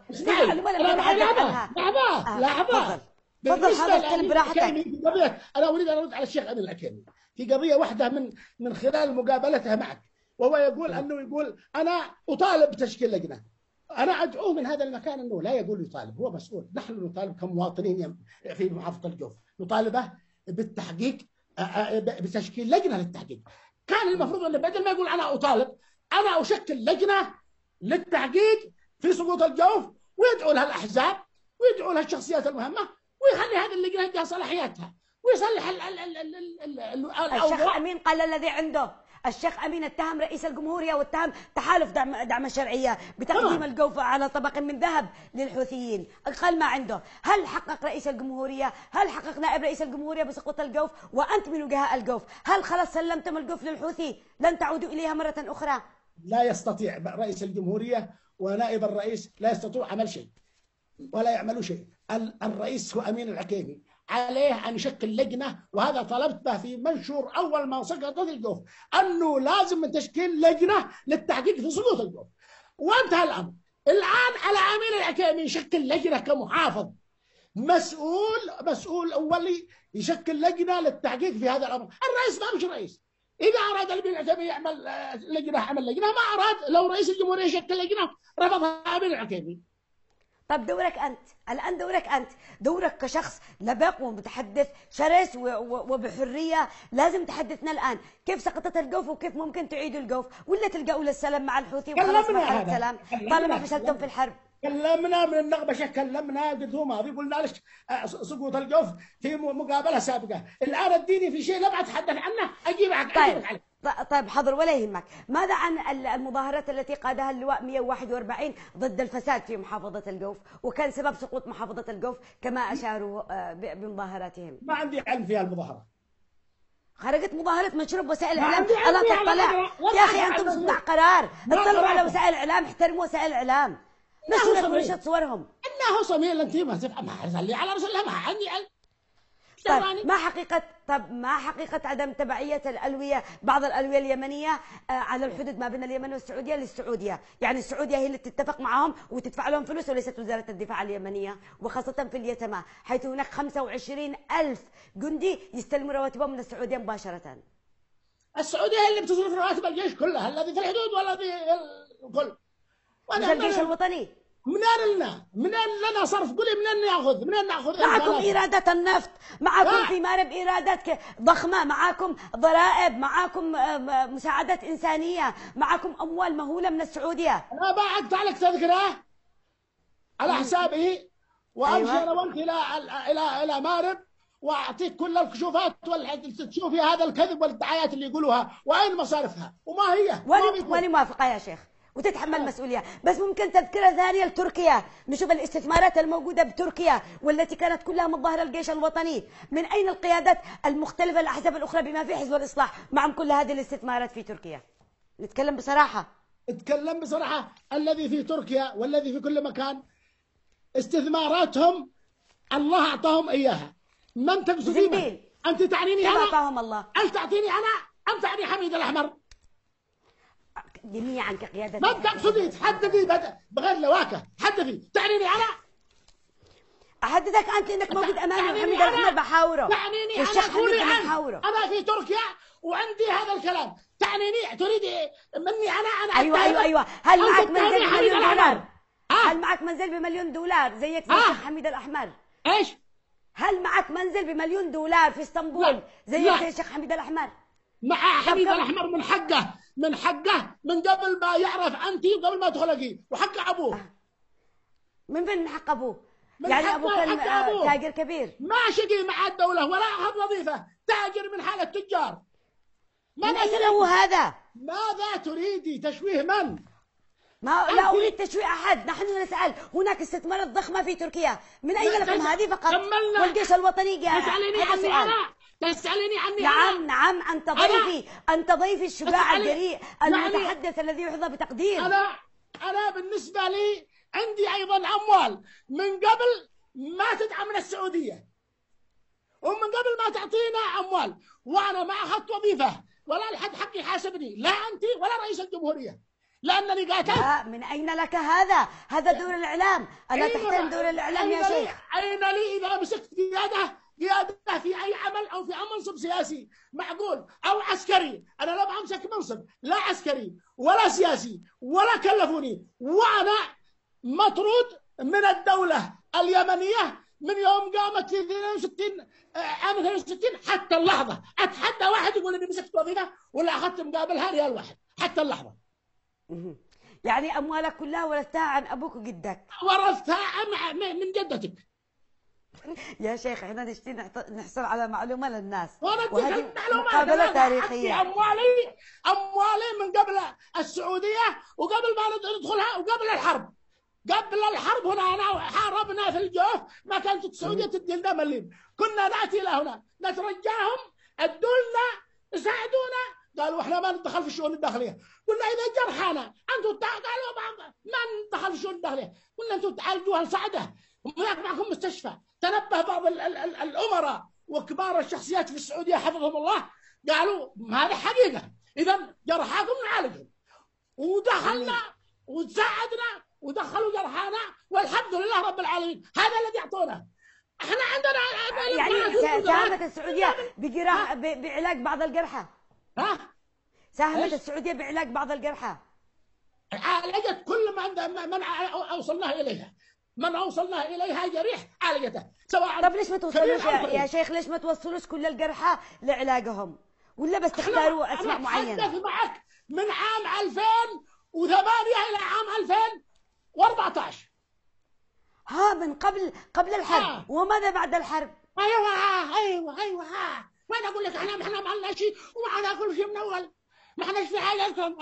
لحظه تفضل حاضر اتكلم براحتك. انا اريد ان ارد على الشيخ امين العكيمي في قضيه واحده من خلال مقابلتها معك، وهو يقول انا اطالب بتشكيل لجنه. أنا أدعوه من هذا المكان أنه لا يقول يطالب، هو مسؤول. نحن نطالب كمواطنين في محافظة الجوف، نطالبه بالتحقيق بتشكيل لجنة للتحقيق. كان المفروض أنه بدل ما يقول أنا أطالب أنا أشكل لجنة للتحقيق في سقوط الجوف ويدعو لها الأحزاب ويدعو لها الشخصيات المهمة ويخلي هذه اللجنة عندها صلاحياتها ويصلح الشيخ أمين قال الذي عنده. الشيخ أمين اتهم رئيس الجمهورية واتهم تحالف دعم الشرعية بتقديم الجوف على طبق من ذهب للحوثيين. قال ما عنده. هل حقق رئيس الجمهورية، هل حقق نائب رئيس الجمهورية بسقوط الجوف وأنت من وجهاء الجوف؟ هل خلاص سلمتم الجوف للحوثي لن تعودوا إليها مرة أخرى؟ لا يستطيع رئيس الجمهورية ونائب الرئيس لا يستطيعوا عمل شيء ولا يعملوا شيء. الرئيس هو أمين العكيمي، عليه أن يشكل لجنة، وهذا طلبت به في منشور أول ما سقطت الجوف أنه لازم من تشكيل لجنة للتحقيق في سقوط الجوف، وانتهى الأمر. الآن على أمين العكيمي يشكل لجنة كمحافظ مسؤول أولي يشكل لجنة للتحقيق في هذا الأمر. الرئيس ما مش رئيس. إذا أراد أمين العكيمي يعمل لجنة عمل لجنة، ما أراد لو رئيس الجمهورية يشكل لجنة رفضها أمين العكيمي. طب دورك أنت الآن، دورك كشخص لبق ومتحدث شرس وبحرية، لازم تحدثنا الآن كيف سقطت الجوف وكيف ممكن تعيدوا الجوف ولا تلقوا للسلام مع الحوثي وخلاص مرحلة سلام طالما فشلتم في الحرب. كلمنا من النغبشة، كلمنا قد هو ماضي قلنا لك سقوط الجوف في مقابلة سابقة. الآن اديني في شيء لم أتحدث عنه أجيبك عليه. طيب حاضر ولا يهمك. ماذا عن المظاهرات التي قادها اللواء 141 ضد الفساد في محافظة الجوف وكان سبب سقوط محافظة الجوف كما أشاروا بمظاهراتهم؟ ما عندي علم فيها المظاهرة. خرجت مظاهرة مشروب وسائل الإعلام. ألا تطلع يا أخي، أنتم صناع قرار، اطلعوا على وسائل الإعلام، احترموا وسائل الإعلام، نشروا صورهم. إنه صميل أنت ما تفهم، ما اللي على رسول الله ما عندي علم. طيب ما حقيقة عدم تبعية الألوية، بعض الألوية اليمنية على الحدود ما بين اليمن والسعودية للسعودية؟ يعني السعودية هي اللي تتفق معهم وتدفع لهم فلوس وليست وزارة الدفاع اليمنية، وخاصة في اليتامى حيث هناك 25,000 جندي يستلموا رواتبهم من السعودية مباشرة. السعودية هي اللي بتصرف رواتب الجيش كلها، الذي في الحدود والذي الكل. مش الجيش الوطني. منين لنا صرف؟ قولي منين ناخذ؟ معكم ايرادات النفط، معكم في مارب ايرادات ضخمه، معكم ضرائب، معكم مساعدات انسانيه، معكم اموال مهوله من السعوديه. انا بعد عليك تذكره على حسابي وامشي انا وانت الى مارب واعطيك كل الكشوفات تشوفي هذا الكذب والدعايات اللي يقولوها واين مصارفها وما هي. وأنا موافقه يا شيخ، وتتحمل مسؤولية. بس ممكن تذكرة ثانية لتركيا، نشوف الاستثمارات الموجودة بتركيا والتي كانت كلها من ظهر الجيش الوطني. من أين القيادات المختلفة الأحزاب الأخرى بما في حزب الإصلاح مع كل هذه الاستثمارات في تركيا؟ نتكلم بصراحة. اتكلم بصراحة. الذي في تركيا والذي في كل مكان استثماراتهم الله أعطاهم إياها. من تقصدين؟ أنت تعنيني أنا؟ أعطاهم الله. أنت تعطيني أنا أم تعني حميد الأحمر؟ جميعا كقيادة. من تقصدي؟ تحدثي بغير لواكة، تحدثي. تعنيني أنا؟ أحدثك أنت إنك موجود أمامي وحميد الأحمر بحاوره. تعنيني أنا؟ أنا في تركيا وعندي هذا الكلام. تعنيني تريد مني أنا أيوة. هل معك منزل بمليون دولار؟ هل معك منزل بمليون دولار زيك زي الشيخ حميد الأحمر؟ إيش؟ هل معك منزل بمليون دولار في اسطنبول زيك زي الشيخ حميد الأحمر؟ مع حميد الأحمر من حقه من قبل ما يعرف أنت وقبل ما تخلقي، وحق أبوه. من فين حق أبوه؟ يعني أبوه كان تاجر كبير، ما شقي مع الدولة ولا أخذ وظيفة، تاجر من حالة تجار. من أين له هذا؟ ماذا تريدي؟ تشويه من؟ لا أريد تشويه أحد، نحن نسأل. هناك استثمارات ضخمة في تركيا، من أين لكم هذه فقط؟ والجيش الوطني تسأليني عني أنا؟ تسأليني عني نعم أنت ضيفي الشجاع الجريء المتحدث الذي يحظى بتقدير. أنا بالنسبة لي عندي أيضا أموال من قبل ما تدعم من السعودية، ومن قبل ما تعطينا أموال، وأنا ما أخذت وظيفة ولا لحد حق يحاسبني، لا أنت ولا رئيس الجمهورية، لأنني قاتلت. لا، من أين لك هذا؟ هذا دور الإعلام. أنا تحترم دور الإعلام يا شيخ. أين لي إذا مسكت قيادة في أي عمل أو في منصب سياسي معقول أو عسكري؟ أنا لم أمسك منصب لا عسكري ولا سياسي ولا كلفوني، وأنا مطرود من الدولة اليمنية من يوم قامت في 62 عام 62 حتى اللحظة. أتحدى واحد يقول إني مسكت وظيفة ولا أخذت مقابلها ريال واحد حتى اللحظة. يعني أموالك كلها ورثتها عن أبوك وجدك؟ ورثتها من جدتك. يا شيخ احنا نشتي نحصل على معلومة للناس، وهذه مقابلة تاريخية. أموالي من قبل السعودية وقبل ما ندخلها وقبل الحرب. قبل الحرب هنا أنا حاربنا في الجوف، ما كانت السعودية تدي لنا مليم، كنا نأتي لهنا نترجاهم ادولنا يساعدونا، قالوا احنا ما ندخل في الشؤون الداخلية. قلنا إذا جرحانا أنتم قالوا ما ندخل في الشؤون الداخلية، قلنا أنتم تعالجوها الصعدة، وهناك معكم مستشفى. تنبه بعض الأمراء وكبار الشخصيات في السعودية حفظهم الله، قالوا هذا حقيقة، إذا جرحاكم نعالجهم. ودخلنا وساعدنا ودخلوا جرحانا والحمد لله رب العالمين. هذا الذي أعطونا. احنا عندنا يعني ساهمت السعودية بعلاج بعض الجرحى. ساهمت السعودية بعلاج بعض الجرحى. عالجت كل من أوصلناه إليها. من أوصلناه إليها جريح عالجته سواء. طب ليش ما توصلوش يا شيخ؟ ليش ما توصلوش كل الجرحى لعلاجهم؟ ولا بس تختاروا أسماء معينة؟ أتحدث معك من عام 2008 إلى عام 2014. من قبل الحرب. وماذا بعد الحرب؟ أيوة. وين أقول لك احنا ما عملنا شيء ومعنا كل شيء من أول، ما احناش في حاجة لكم.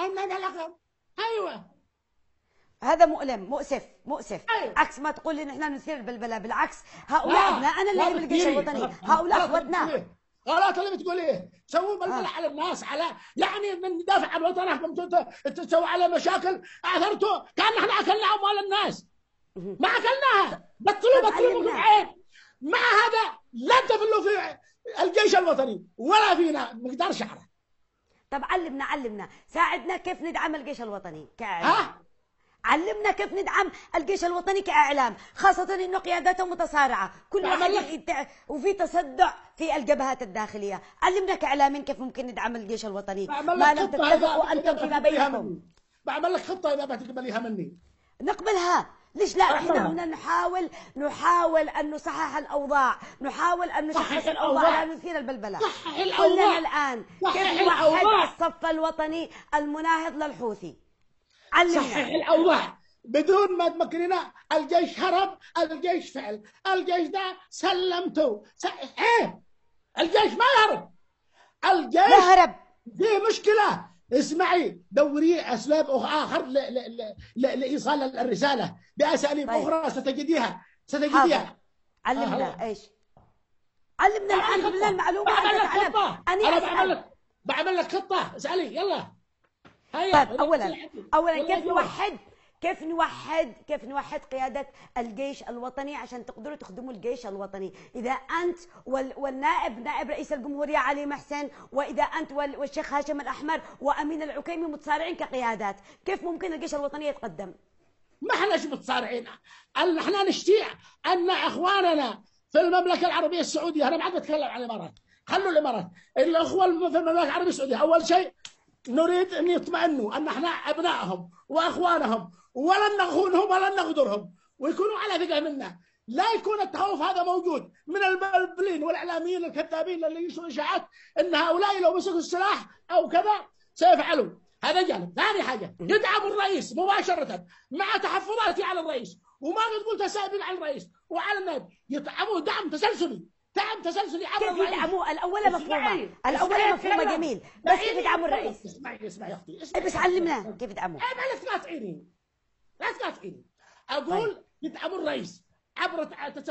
أيوة. هذا مؤسف. أيوة. عكس ما تقول لي نحن نثير البلبلة، بالعكس هؤلاء أبناءنا اللي بالجيش الوطني، هؤلاء أخوتنا. غلط اللي بتقوليه. سووا بلبلة على الناس، على يعني من ندافع عن وطنكم تسووا على مشاكل اثرتوا كان احنا اكلنا اموال الناس. ما اكلناها. بطلوا بالعين. مع هذا لا تفلوا في الجيش الوطني ولا فينا مقدار شعره. طب علمنا ساعدنا كيف ندعم الجيش الوطني كإعلام. علمنا كيف ندعم الجيش الوطني كإعلام، خاصة إنه قيادته متصارعة، كل واحد وفي تصدع في الجبهات الداخلية. علمنا كإعلاميين كيف ممكن ندعم الجيش الوطني ما لم تتفقوا أنتم فيما بينكم. بعمل لك خطة إذا بتقبليها مني. نقبلها. ليش لا؟ احنا هنا نحاول أن نصحح الأوضاع، نحاول أن نشخص الأوضاع، لا نثير البلبلة. كلنا الآن كيف نوحد الصف الوطني المناهض للحوثي. علمنا. صحح الأوضاع بدون ما تمكننا. الجيش هرب، الجيش فعل، الجيش ده سلمته. الجيش ما يهرب. الجيش لا هرب. في مشكلة اسمعي، دوري اسلوب اخر لايصال الرساله باساليب طيب. اخرى حاضر. ستجديها. علمنا ايش؟ علمنا بعمل الان، قبل خطه، المعلومه بعمل انت لك تعلم. خطه، اني انا اسال. بعمل لك خطه، اسالي يلا. هيا طيب اولا كيف نوحد قياده الجيش الوطني عشان تقدروا تخدموا الجيش الوطني؟ اذا انت نائب رئيس الجمهوريه علي محسن، واذا انت والشيخ هاشم الاحمر وامين العكيمي متصارعين كقيادات، كيف ممكن الجيش الوطني يتقدم؟ ما احناش متصارعين، احنا نشتيع ان اخواننا في المملكه العربيه السعوديه، انا ما عاد بتكلم عن الامارات، خلوا الامارات، الاخوه في المملكه العربيه السعوديه اول شيء نريد ان يطمئنوا ان احنا ابنائهم واخوانهم، ولن نخونهم ولن نغدرهم، ويكونوا على ثقه منا. لا يكون التخوف هذا موجود من المبلبلين والاعلاميين الكذابين اللي ينشروا اشاعات ان هؤلاء لو مسكوا السلاح او كذا سيفعلوا. هذا جانب. ثاني حاجه، يدعم الرئيس مباشره مع تحفظاتي على الرئيس، وما تقول تساؤل على الرئيس وعلى النائب، يدعموه دعم تسلسلي، دعم تسلسلي عبر كيف الرئيس. يدعموه؟ الاولى مفهومه، الاولى مفهومه جميل، بس كيف يدعموا الرئيس؟ اسمعي يا اختي، بس علمنا كيف يدعموه. لا تقاطعيني، لا تقاطعيني. اقول يدعموا الرئيس عبر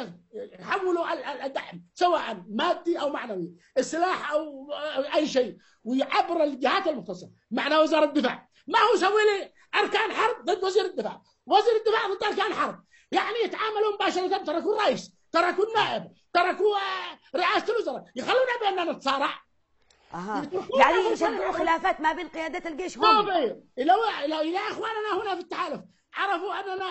يحولوا الدعم سواء مادي او معنوي، السلاح او اي شيء، ويعبر الجهات المختصه معنا وزاره الدفاع. ما هو سوي لي اركان حرب ضد وزير الدفاع، وزير الدفاع ضد اركان حرب، يعني يتعاملوا مباشره. تركوا الرئيس، تركوا النائب، تركوا رئاسه الوزراء، يخلونا باننا نتصارع. يعني يشجعوا خلافات ما بين قياده الجيش هم. لو اخواننا هنا في التحالف عرفوا اننا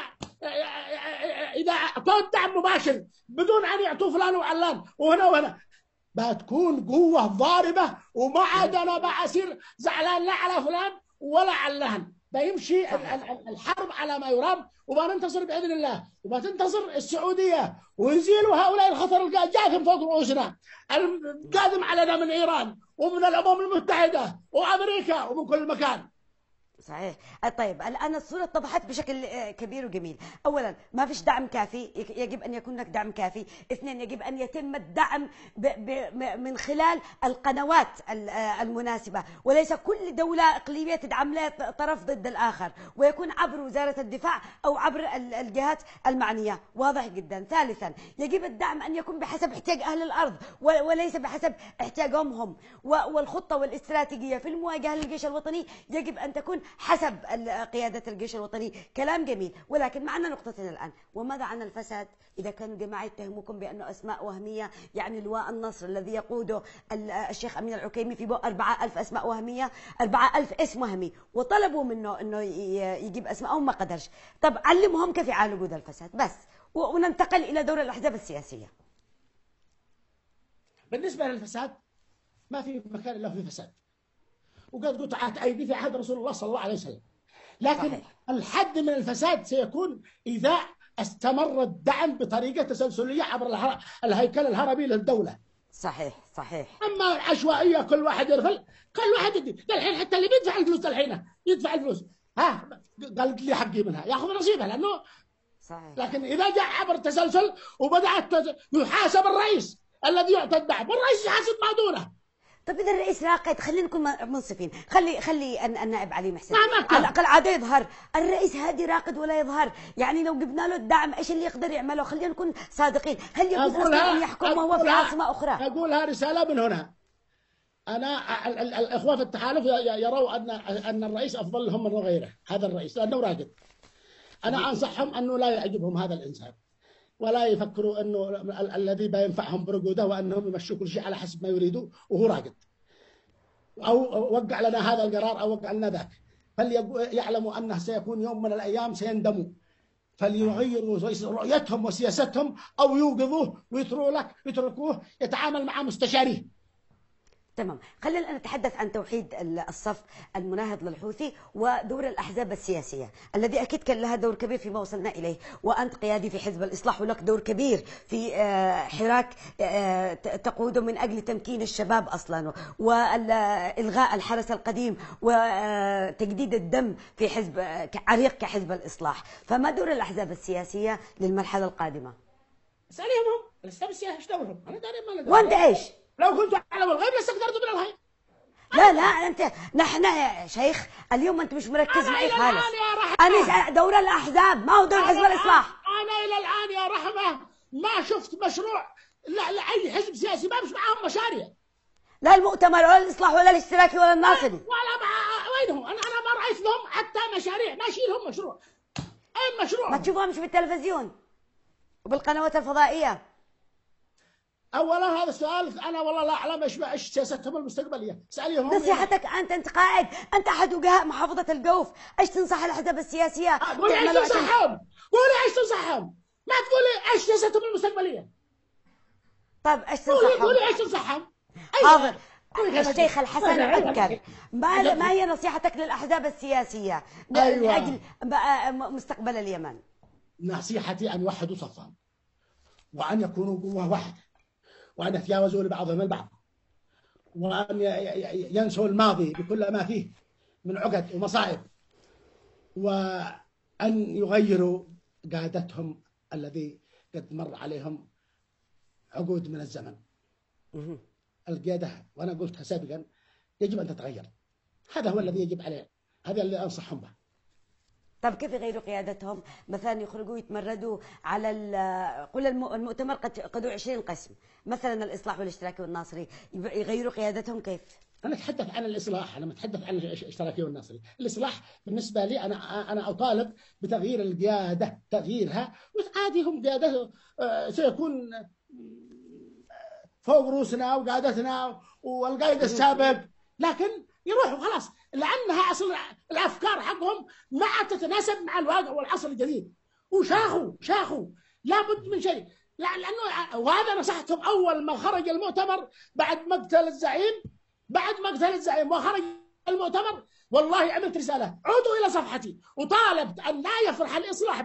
اذا اعطوا دعم مباشر بدون ان يعطوا فلان وعلان وهنا وهنا، بتكون قوه ضاربه، وما عاد انا بصير زعلان لا على فلان ولا علان. بيمشي الحرب على ما يرام، وبننتصر باذن الله، وبتنتصر السعوديه، ويزيلوا هؤلاء الخطر الجاثم فوق رؤوسنا القادم علينا من ايران ومن الامم المتحده وامريكا ومن كل مكان. صحيح. طيب الآن الصورة اتضحت بشكل كبير وجميل. أولا ما فيش دعم كافي، يجب أن يكون هناك دعم كافي. اثنين، يجب أن يتم الدعم من خلال القنوات المناسبة، وليس كل دولة إقليمية تدعم لها طرف ضد الآخر، ويكون عبر وزارة الدفاع أو عبر الجهات المعنية. واضح جدا. ثالثا، يجب الدعم أن يكون بحسب احتياج أهل الأرض وليس بحسب احتياجهم هم، والخطة والاستراتيجية في المواجهة للجيش الوطني يجب أن تكون حسب قيادة الجيش الوطني. كلام جميل، ولكن معنا نقطتين الآن. وماذا عن الفساد؟ إذا كانوا جماعة يتهموكم بأنه أسماء وهمية، يعني لواء النصر الذي يقوده الشيخ أمين العكيمي في 4000 أسماء وهمية، 4000 اسم وهمي، وطلبوا منه أنه يجيب أسماءهم ما قدرش. طب علمهم كيف يعالجوا ذا الفساد بس، وننتقل إلى دور الأحزاب السياسية. بالنسبة للفساد ما في مكان إلا في فساد، وقد قطعت أيدي في عهد رسول الله صلى الله عليه وسلم. لكن صحيح. الحد من الفساد سيكون إذا استمر الدعم بطريقة تسلسلية عبر الهيكل الهرمي للدولة. صحيح. أما عشوائية كل واحد يرفل، كل واحد يدي. الحين حتى اللي بيدفع الفلوس الحين يدفع الفلوس، قالت لي حقي منها ياخذ نصيبها، لأنه صحيح. لكن إذا جاء عبر التسلسل وبدأت يحاسب الرئيس الذي يعطي الدعم، والرئيس يحاسب ما دونه. طب إذا الرئيس راقد، خلينا نكون منصفين، خلي النائب علي محسن على الأقل عاده يظهر. الرئيس هادي راقد ولا يظهر، يعني لو جبنا له الدعم إيش اللي يقدر يعمله؟ خلينا نكون صادقين. هل يجوز أصلا أن يحكم وهو في عاصمة أخرى؟ أقولها رسالة من هنا. أنا الإخوة في التحالف يروا أن الرئيس أفضل لهم من غيره، هذا الرئيس لأنه راقد. أنا أنصحهم أنه لا يعجبهم هذا الإنسان، ولا يفكروا أنه الذي بينفعهم برقوده وأنهم يمشوا كل شيء على حسب ما يريدوا وهو راقد، أو وقع لنا هذا القرار أو وقع لنا ذاك. فليعلموا أنه سيكون يوم من الأيام سيندموا، فليغيروا رؤيتهم وسياستهم أو يوقظوه ويتركوه يتعامل مع مستشاريه. تمام. خلينا نتحدث عن توحيد الصف المناهض للحوثي ودور الأحزاب السياسية الذي أكيد كان لها دور كبير فيما وصلنا إليه، وأنت قيادي في حزب الإصلاح ولك دور كبير في حراك تقوده من أجل تمكين الشباب أصلا وإلغاء الحرس القديم وتجديد الدم في حزب عريق كحزب الإصلاح. فما دور الأحزاب السياسية للمرحلة القادمة؟ اسأليهم هم الأحزاب السياسية ايش دورهم؟ أنا داري ما وأنت إيش؟ لو كنت أعلم الغيب لاستكثرت من الخير. لا لا انت، نحن يا شيخ اليوم انت مش مركز معي خالص. أنا انا دور الاحزاب ما هو دور حزب الاصلاح. أنا إلى الآن يا رحمة ما شفت مشروع لأي حزب سياسي ما مش معاهم مشاريع. لا المؤتمر ولا الاصلاح ولا الاشتراكي ولا الناصري ولا وينهم؟ أنا ما رأيت لهم حتى مشاريع، ما شيلهم مشروع. أين مشروع؟ ما تشوفهمش في التلفزيون وبالقنوات الفضائيه. اولا هذا السؤال انا والله لا اعلم ايش سياستهم المستقبليه، اساليهم. نصيحتك انت قائد، انت احد وجهاء محافظه الجوف، ايش تنصح الاحزاب السياسيه؟ قولي ايش تنصحهم، قولي ايش تنصحهم، ما تقولي ايش سياستهم المستقبليه. طيب ايش تنصحهم؟ قولي ايش تنصحهم. حاضر. الشيخ الحسن عكر، ما هي نصيحتك للاحزاب السياسيه لاجل مستقبل اليمن؟ نصيحتي ان يوحدوا صفهم، وان يكونوا قوه واحده، وأن يتجاوزوا لبعضهم البعض، وأن ينسوا الماضي بكل ما فيه من عقد ومصائب، وأن يغيروا قادتهم الذي قد مر عليهم عقود من الزمن. القيادة وأنا قلتها سابقا يجب أن تتغير، هذا هو الذي يجب عليه، هذا اللي أنصحهم به. طب كيف يغيروا قيادتهم؟ مثلا يخرجوا يتمردوا على قل المؤتمر قدوا 20 قسم، مثلا الاصلاح والاشتراكي والناصري، يغيروا قيادتهم كيف؟ انا اتحدث عن الاصلاح، انا متحدث عن الاشتراكي والناصري. الاصلاح بالنسبه لي انا اطالب بتغيير القياده، تغييرها، عادي هم قياده سيكون فوق رؤوسنا وقادتنا والقائد السابق، لكن يروحوا خلاص، لانها اصل الافكار حقهم ما عاد تتناسب مع الواقع والعصر الجديد، وشاخوا لابد من شيء. لانه وهذا نصحتهم اول ما خرج المؤتمر بعد مقتل الزعيم وخرج المؤتمر، والله عملت رساله عودوا الى صفحتي، وطالبت ان لا يفرح الاصلاح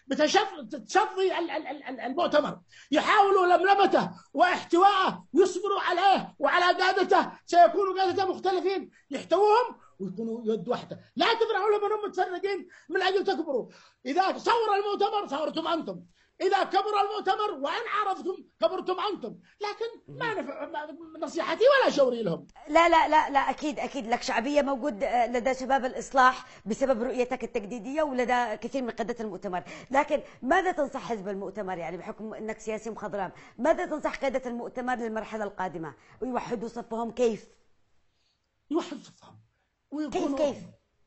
بتشظي المؤتمر، يحاولوا لملمته واحتواءه ويصبروا عليه وعلى قادته، سيكونوا قادته مختلفين يحتووهم ويكونوا يد واحده، لا تفرحوا لهم انهم متفرقين من اجل تكبروا. اذا صور المؤتمر صورتم انتم، إذا كبر المؤتمر وإن عرفتم كبرتم أنتم، لكن ما نفع نصيحتي ولا شوري لهم. لا لا لا لا، أكيد لك شعبية موجود لدى شباب الإصلاح بسبب رؤيتك التجديدية ولدى كثير من قادة المؤتمر، لكن ماذا تنصح حزب المؤتمر يعني بحكم أنك سياسي مخضرم؟ ماذا تنصح قادة المؤتمر للمرحلة القادمة؟ ويوحدوا صفهم كيف؟ يوحدوا صفهم كيف؟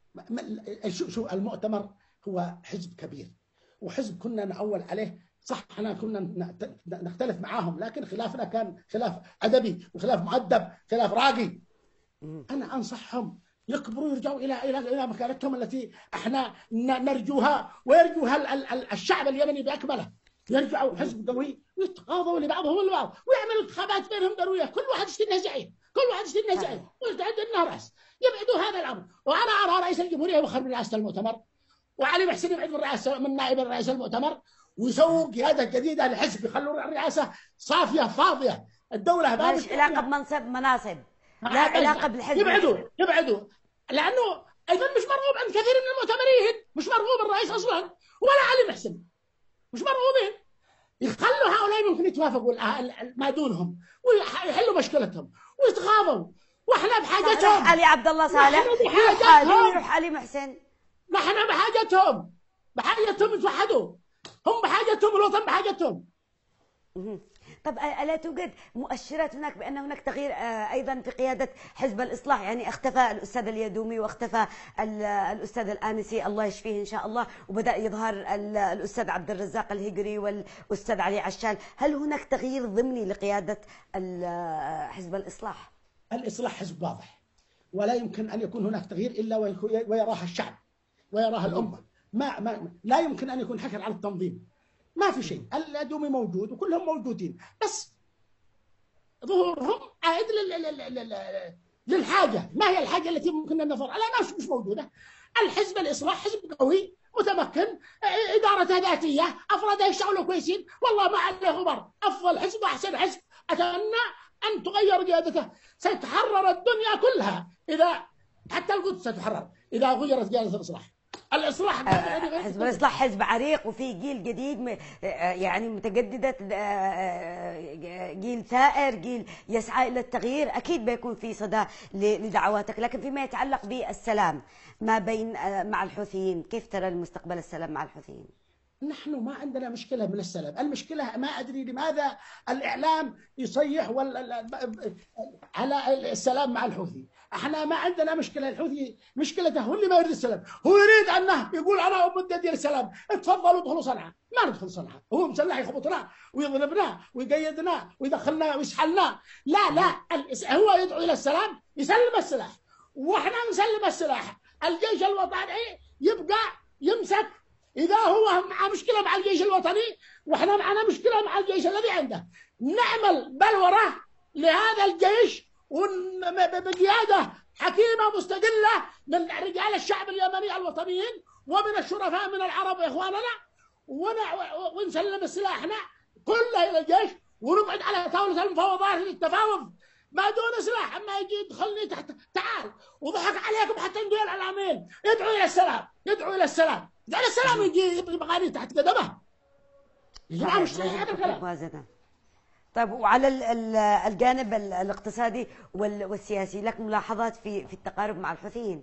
شو المؤتمر هو حزب كبير، وحزب كنا نعول عليه، صح احنا كنا نختلف معاهم، لكن خلافنا كان خلاف ادبي وخلاف مؤدب، خلاف راقي. انا انصحهم يكبروا، يرجعوا الى مكانتهم التي احنا نرجوها ويرجوها الشعب اليمني باكمله، يرجعوا حزب قوي ويتقاضوا لبعضهم البعض ويعملوا انتخابات بينهم ضروريه، كل واحد يشتري زعيم، ويستعد انه راس، يبعدوا هذا الامر. وانا ارى رئيس الجمهوريه يخرج من رئاسه المؤتمر، وعلي محسن يبعد من نائب الرئيس المؤتمر، ويسووا قياده جديده للحزب، يخلوا الرئاسه صافيه فاضيه، الدوله ما لهش علاقه مناصب، لا علاقه بالحزب. يبعدوا لانه ايضا مش مرغوب عند كثير من المؤتمرين، مش مرغوب الرئيس اصلا ولا علي محسن، مش مرغوبين. يخلوا هؤلاء ممكن يتوافقوا ما دونهم ويحلوا مشكلتهم ويتغاضوا، واحنا بحاجتهم. علي عبد الله صالح يروح علي محسن، نحن بحاجتهم يتوحدوا، هم بحاجتهم، الوطن بحاجتهم. طب ألا توجد مؤشرات هناك بأن هناك تغيير أيضا في قيادة حزب الإصلاح؟ يعني اختفى الأستاذ اليدومي واختفى الأستاذ الآنسي الله يشفيه إن شاء الله، وبدأ يظهر الأستاذ عبد الرزاق الهجري والأستاذ علي عشال، هل هناك تغيير ضمني لقيادة حزب الإصلاح؟ الإصلاح حزب واضح، ولا يمكن أن يكون هناك تغيير إلا ويراه الشعب ويراها الأمة. لا يمكن أن يكون حكر على التنظيم، ما في شيء. اليدومي موجود وكلهم موجودين، بس ظهورهم عائد للحاجة. ما هي الحاجة التي ممكن أن نظهر على ناس مش موجودة؟ الحزب الإصلاح حزب قوي متمكن، إدارته ذاتية، أفراده يشتغلوا كويسين، والله ما عليه غبار، أفضل حزب وأحسن حزب. أتمنى أن تغير قيادته، ستتحرر الدنيا كلها، إذا حتى القدس ستتحرر إذا غيرت قيادة الإصلاح. الاصلاح حزب الاصلاح حزب عريق وفي جيل جديد يعني متجدده، جيل ثائر، جيل يسعى الى التغيير، اكيد بيكون في صدى لدعواتك. لكن فيما يتعلق بالسلام ما بين مع الحوثيين، كيف ترى المستقبل السلام مع الحوثيين؟ نحن ما عندنا مشكلة من السلام، المشكلة ما أدري لماذا الإعلام يصيح على السلام مع الحوثي. احنا ما عندنا مشكلة، الحوثي مشكلته هو اللي ما يريد السلام، هو يريد أنه يقول أنا بدي أدير السلام، تفضلوا ادخلوا صنعاء، ما ندخل صنعاء، هو مسلح يخبطنا ويضربنا ويقيدنا ويدخلنا ويسحلنا. لا هو يدعو إلى السلام، يسلم السلاح واحنا نسلم السلاح، الجيش الوطني يبقى يمسك. إذا هو مع مشكلة مع الجيش الوطني وإحنا معنا مشكلة مع الجيش الذي عنده، نعمل بلورة لهذا الجيش بقيادة حكيمة مستقلة من رجال الشعب اليمني الوطنيين ومن الشرفاء من العرب إخواننا، ونسلم سلاحنا كله إلى الجيش، ونقعد على طاولة المفاوضات للتفاوض ما دون سلاح. أما يجي يدخلني تحت تعال وضحك عليكم حتى ندير الأمين، يدعو إلى السلام، يدعو إلى السلام، على السلام يجي يبغاني تحت قدمه. يا جماعه مش صحيح هذا الكلام. طيب، وعلى الجانب الاقتصادي والسياسي لك ملاحظات في التقارب مع الحوثيين؟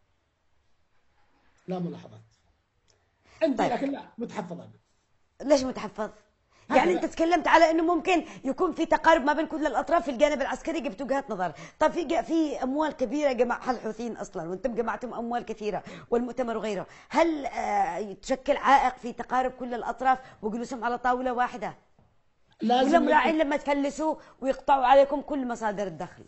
لا ملاحظات عندي. طيب. لكن لا متحفظ أنا. ليش متحفظ؟ يعني انت تكلمت على انه ممكن يكون في تقارب ما بين كل الاطراف في الجانب العسكري، جبت وجهات نظر. طب في اموال كبيره جمعها الحوثيين اصلا، وانتم جمعتم اموال كثيره والمؤتمر وغيره، هل تشكل عائق في تقارب كل الاطراف وجلوسهم على طاوله واحده؟ ولا مراعين لما تفلسوا ويقطعوا عليكم كل مصادر الدخل؟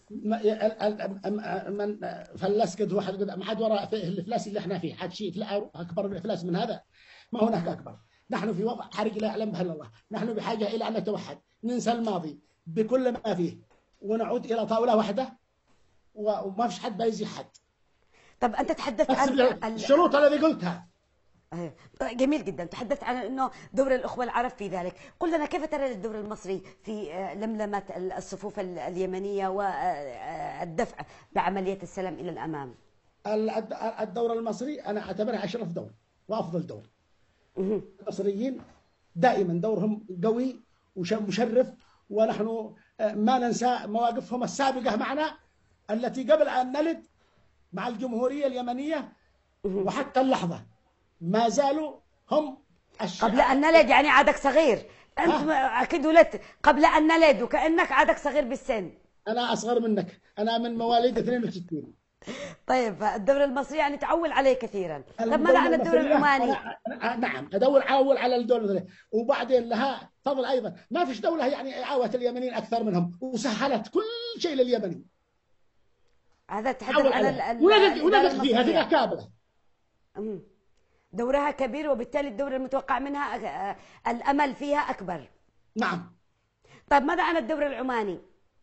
من فلس قد واحد ما حد وراء الافلاس اللي احنا فيه، حد شيء اكبر من الافلاس من هذا، ما هناك اكبر. نحن في وضع حرج لا يعلم به الا الله، نحن بحاجه الى ان نتوحد، ننسى الماضي بكل ما فيه ونعود الى طاوله واحده، وما فيش حد بيزي حد. طب انت تحدثت عن الشروط الذي قلتها. جميل جدا، تحدثت عن انه دور الاخوه العرب في ذلك، قل لنا كيف ترى الدور المصري في لملمه الصفوف اليمنيه والدفع بعمليه السلام الى الامام؟ الدور المصري انا اعتبره اشرف دور وافضل دور. المصريين دائما دورهم قوي ومشرف، ونحن ما ننسى مواقفهم السابقة معنا التي قبل أن نلد مع الجمهورية اليمنية وحتى اللحظة ما زالوا هم قبل أن نلد. يعني عادك صغير أنت أكيد ولدت قبل أن نلد وكأنك عادك صغير بالسن. أنا أصغر منك، أنا من مواليد 62. طيب، الدولة المصرية يعني تعول عليه كثيرا. طب ماذا عن الدولة العماني؟ نعم أعول على الدولة المصرية، وبعدين لها فضل أيضا، ما فيش دولة يعني عاوت اليمنيين أكثر منهم وسهلت كل شيء لليمني. هذا تحدث على ونجد فيها هذه كابلة. دورها كبير، وبالتالي الدولة المتوقع منها الأمل فيها أكبر. نعم. طيب ماذا عن الدور العماني؟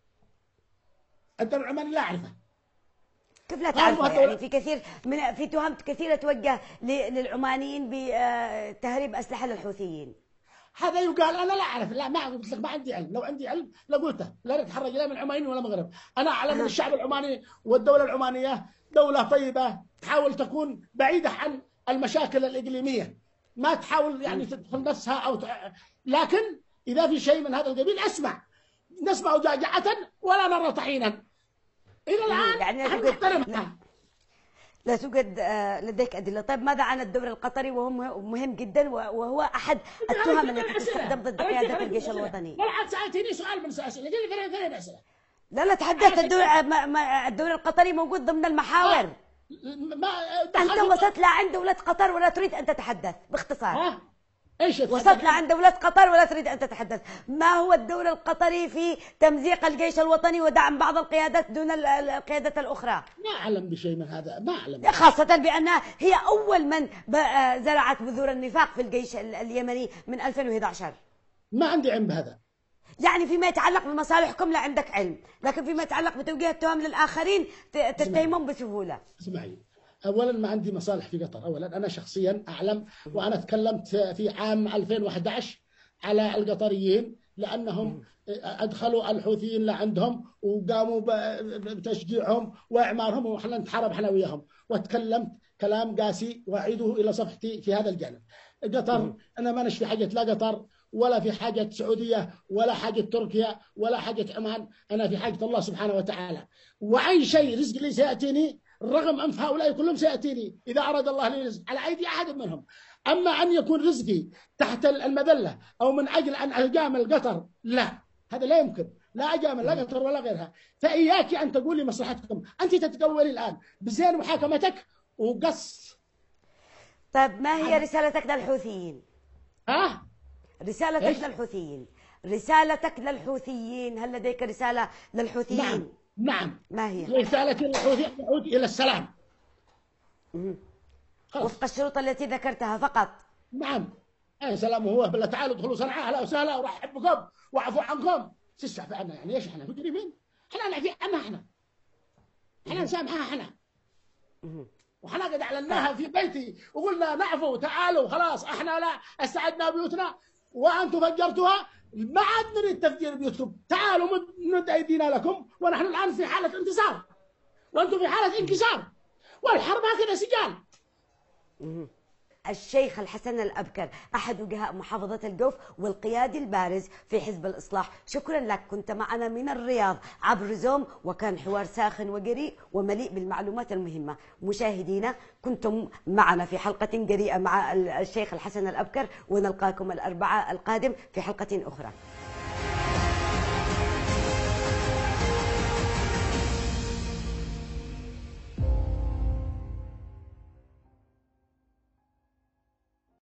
الدور العماني لا أعرفه. كيف لا تعرفه؟ يعني في تهم كثيرة توجه للعمانيين بتهريب أسلحة للحوثيين. هذا يقال، أنا لا أعرف، لا ما قلت لك ما عندي علم، لو عندي علم لقلته، لا نتحرج لا من عمانيين ولا مغرب. أنا أعلم أن الشعب العماني والدولة العمانية دولة طيبة تحاول تكون بعيدة عن المشاكل الإقليمية، ما تحاول يعني تدخل نفسها لكن إذا في شيء من هذا القبيل نسمع جعجعة ولا نرى طحينا. إلى الآن يعني لا توجد لديك أدلة. طيب ماذا عن الدور القطري وهو مهم جدا وهو أحد التهم التي تستخدم ضد قيادة الجيش الوطني؟ ولا عاد سألتني سؤال من أسئلة، ثلاث أسئلة. لا تحدث. الدور القطري موجود ضمن المحاور. أنت وصلت لعند دولة قطر ولا تريد أن تتحدث باختصار. وصلت لعند دولة قطر ولا تريد أن تتحدث. ما هو الدور القطري في تمزيق الجيش الوطني ودعم بعض القيادات دون القيادات الأخرى؟ ما أعلم بشيء من هذا، ما أعلم. خاصة بأنها هي أول من زرعت بذور النفاق في الجيش اليمني من 2011. ما عندي علم بهذا. يعني فيما يتعلق بمصالحكم لا عندك علم، لكن فيما يتعلق بتوجيه التهم للآخرين تتهمهم بسهولة. اسمعي، أولا ما عندي مصالح في قطر، أولا أنا شخصيا أعلم، وأنا تكلمت في عام 2011 على القطريين لأنهم أدخلوا الحوثيين لعندهم وقاموا بتشجيعهم وإعمارهم، وإحنا نتحارب إحنا وياهم. وتكلمت كلام قاسي وأعيده إلى صفحتي في هذا الجانب. قطر أنا ما نش في حاجة لا قطر ولا في حاجة سعودية ولا حاجة تركيا ولا حاجة عمان، أنا في حاجة الله سبحانه وتعالى. وأي شيء رزق لي سيأتيني رغم أنف هؤلاء كلهم سيأتيني إذا أراد الله لي رزق على أيدي أحد منهم. أما أن يكون رزقي تحت المذلة أو من أجل أن أجامل قطر، لا، هذا لا يمكن، لا أجامل لا قطر ولا غيرها. فإياك أن تقولي مصلحتكم، أنت تتقولي الآن بزين محاكمتك وقص. طيب ما هي رسالتك للحوثيين؟ ها؟ رسالتك للحوثيين، رسالتك للحوثيين، هل لديك رسالة للحوثيين؟ نعم نعم. ما هي؟ رسالتي للحوثيين تعود إلى السلام وفق الشروط التي ذكرتها فقط. نعم. أي سلام هو بالله، تعالوا ادخلوا صنعاء أهلا وسهلا ورحب بكم واعفوا عنكم. تسعف عنا يعني ايش؟ احنا مجرمين؟ احنا نعفي عنها، احنا نسامحها احنا. وحنا قد اعلناها في بيتي وقلنا نعفو تعالوا خلاص، احنا لا استعدنا بيوتنا وانتم فجرتوها، ما عاد نريد تفجير بيوتكم، تعالوا مد ايدينا لكم، ونحن الان في حاله انتصار وانتم في حاله انكسار، والحرب هكذا سجال. الشيخ الحسن الأبكر أحد وجهاء محافظة الجوف والقيادي البارز في حزب الإصلاح، شكرا لك، كنت معنا من الرياض عبر زوم، وكان حوار ساخن وجريء ومليء بالمعلومات المهمة. مشاهدينا كنتم معنا في حلقة جريئة مع الشيخ الحسن الأبكر، ونلقاكم الأربعاء القادم في حلقة أخرى.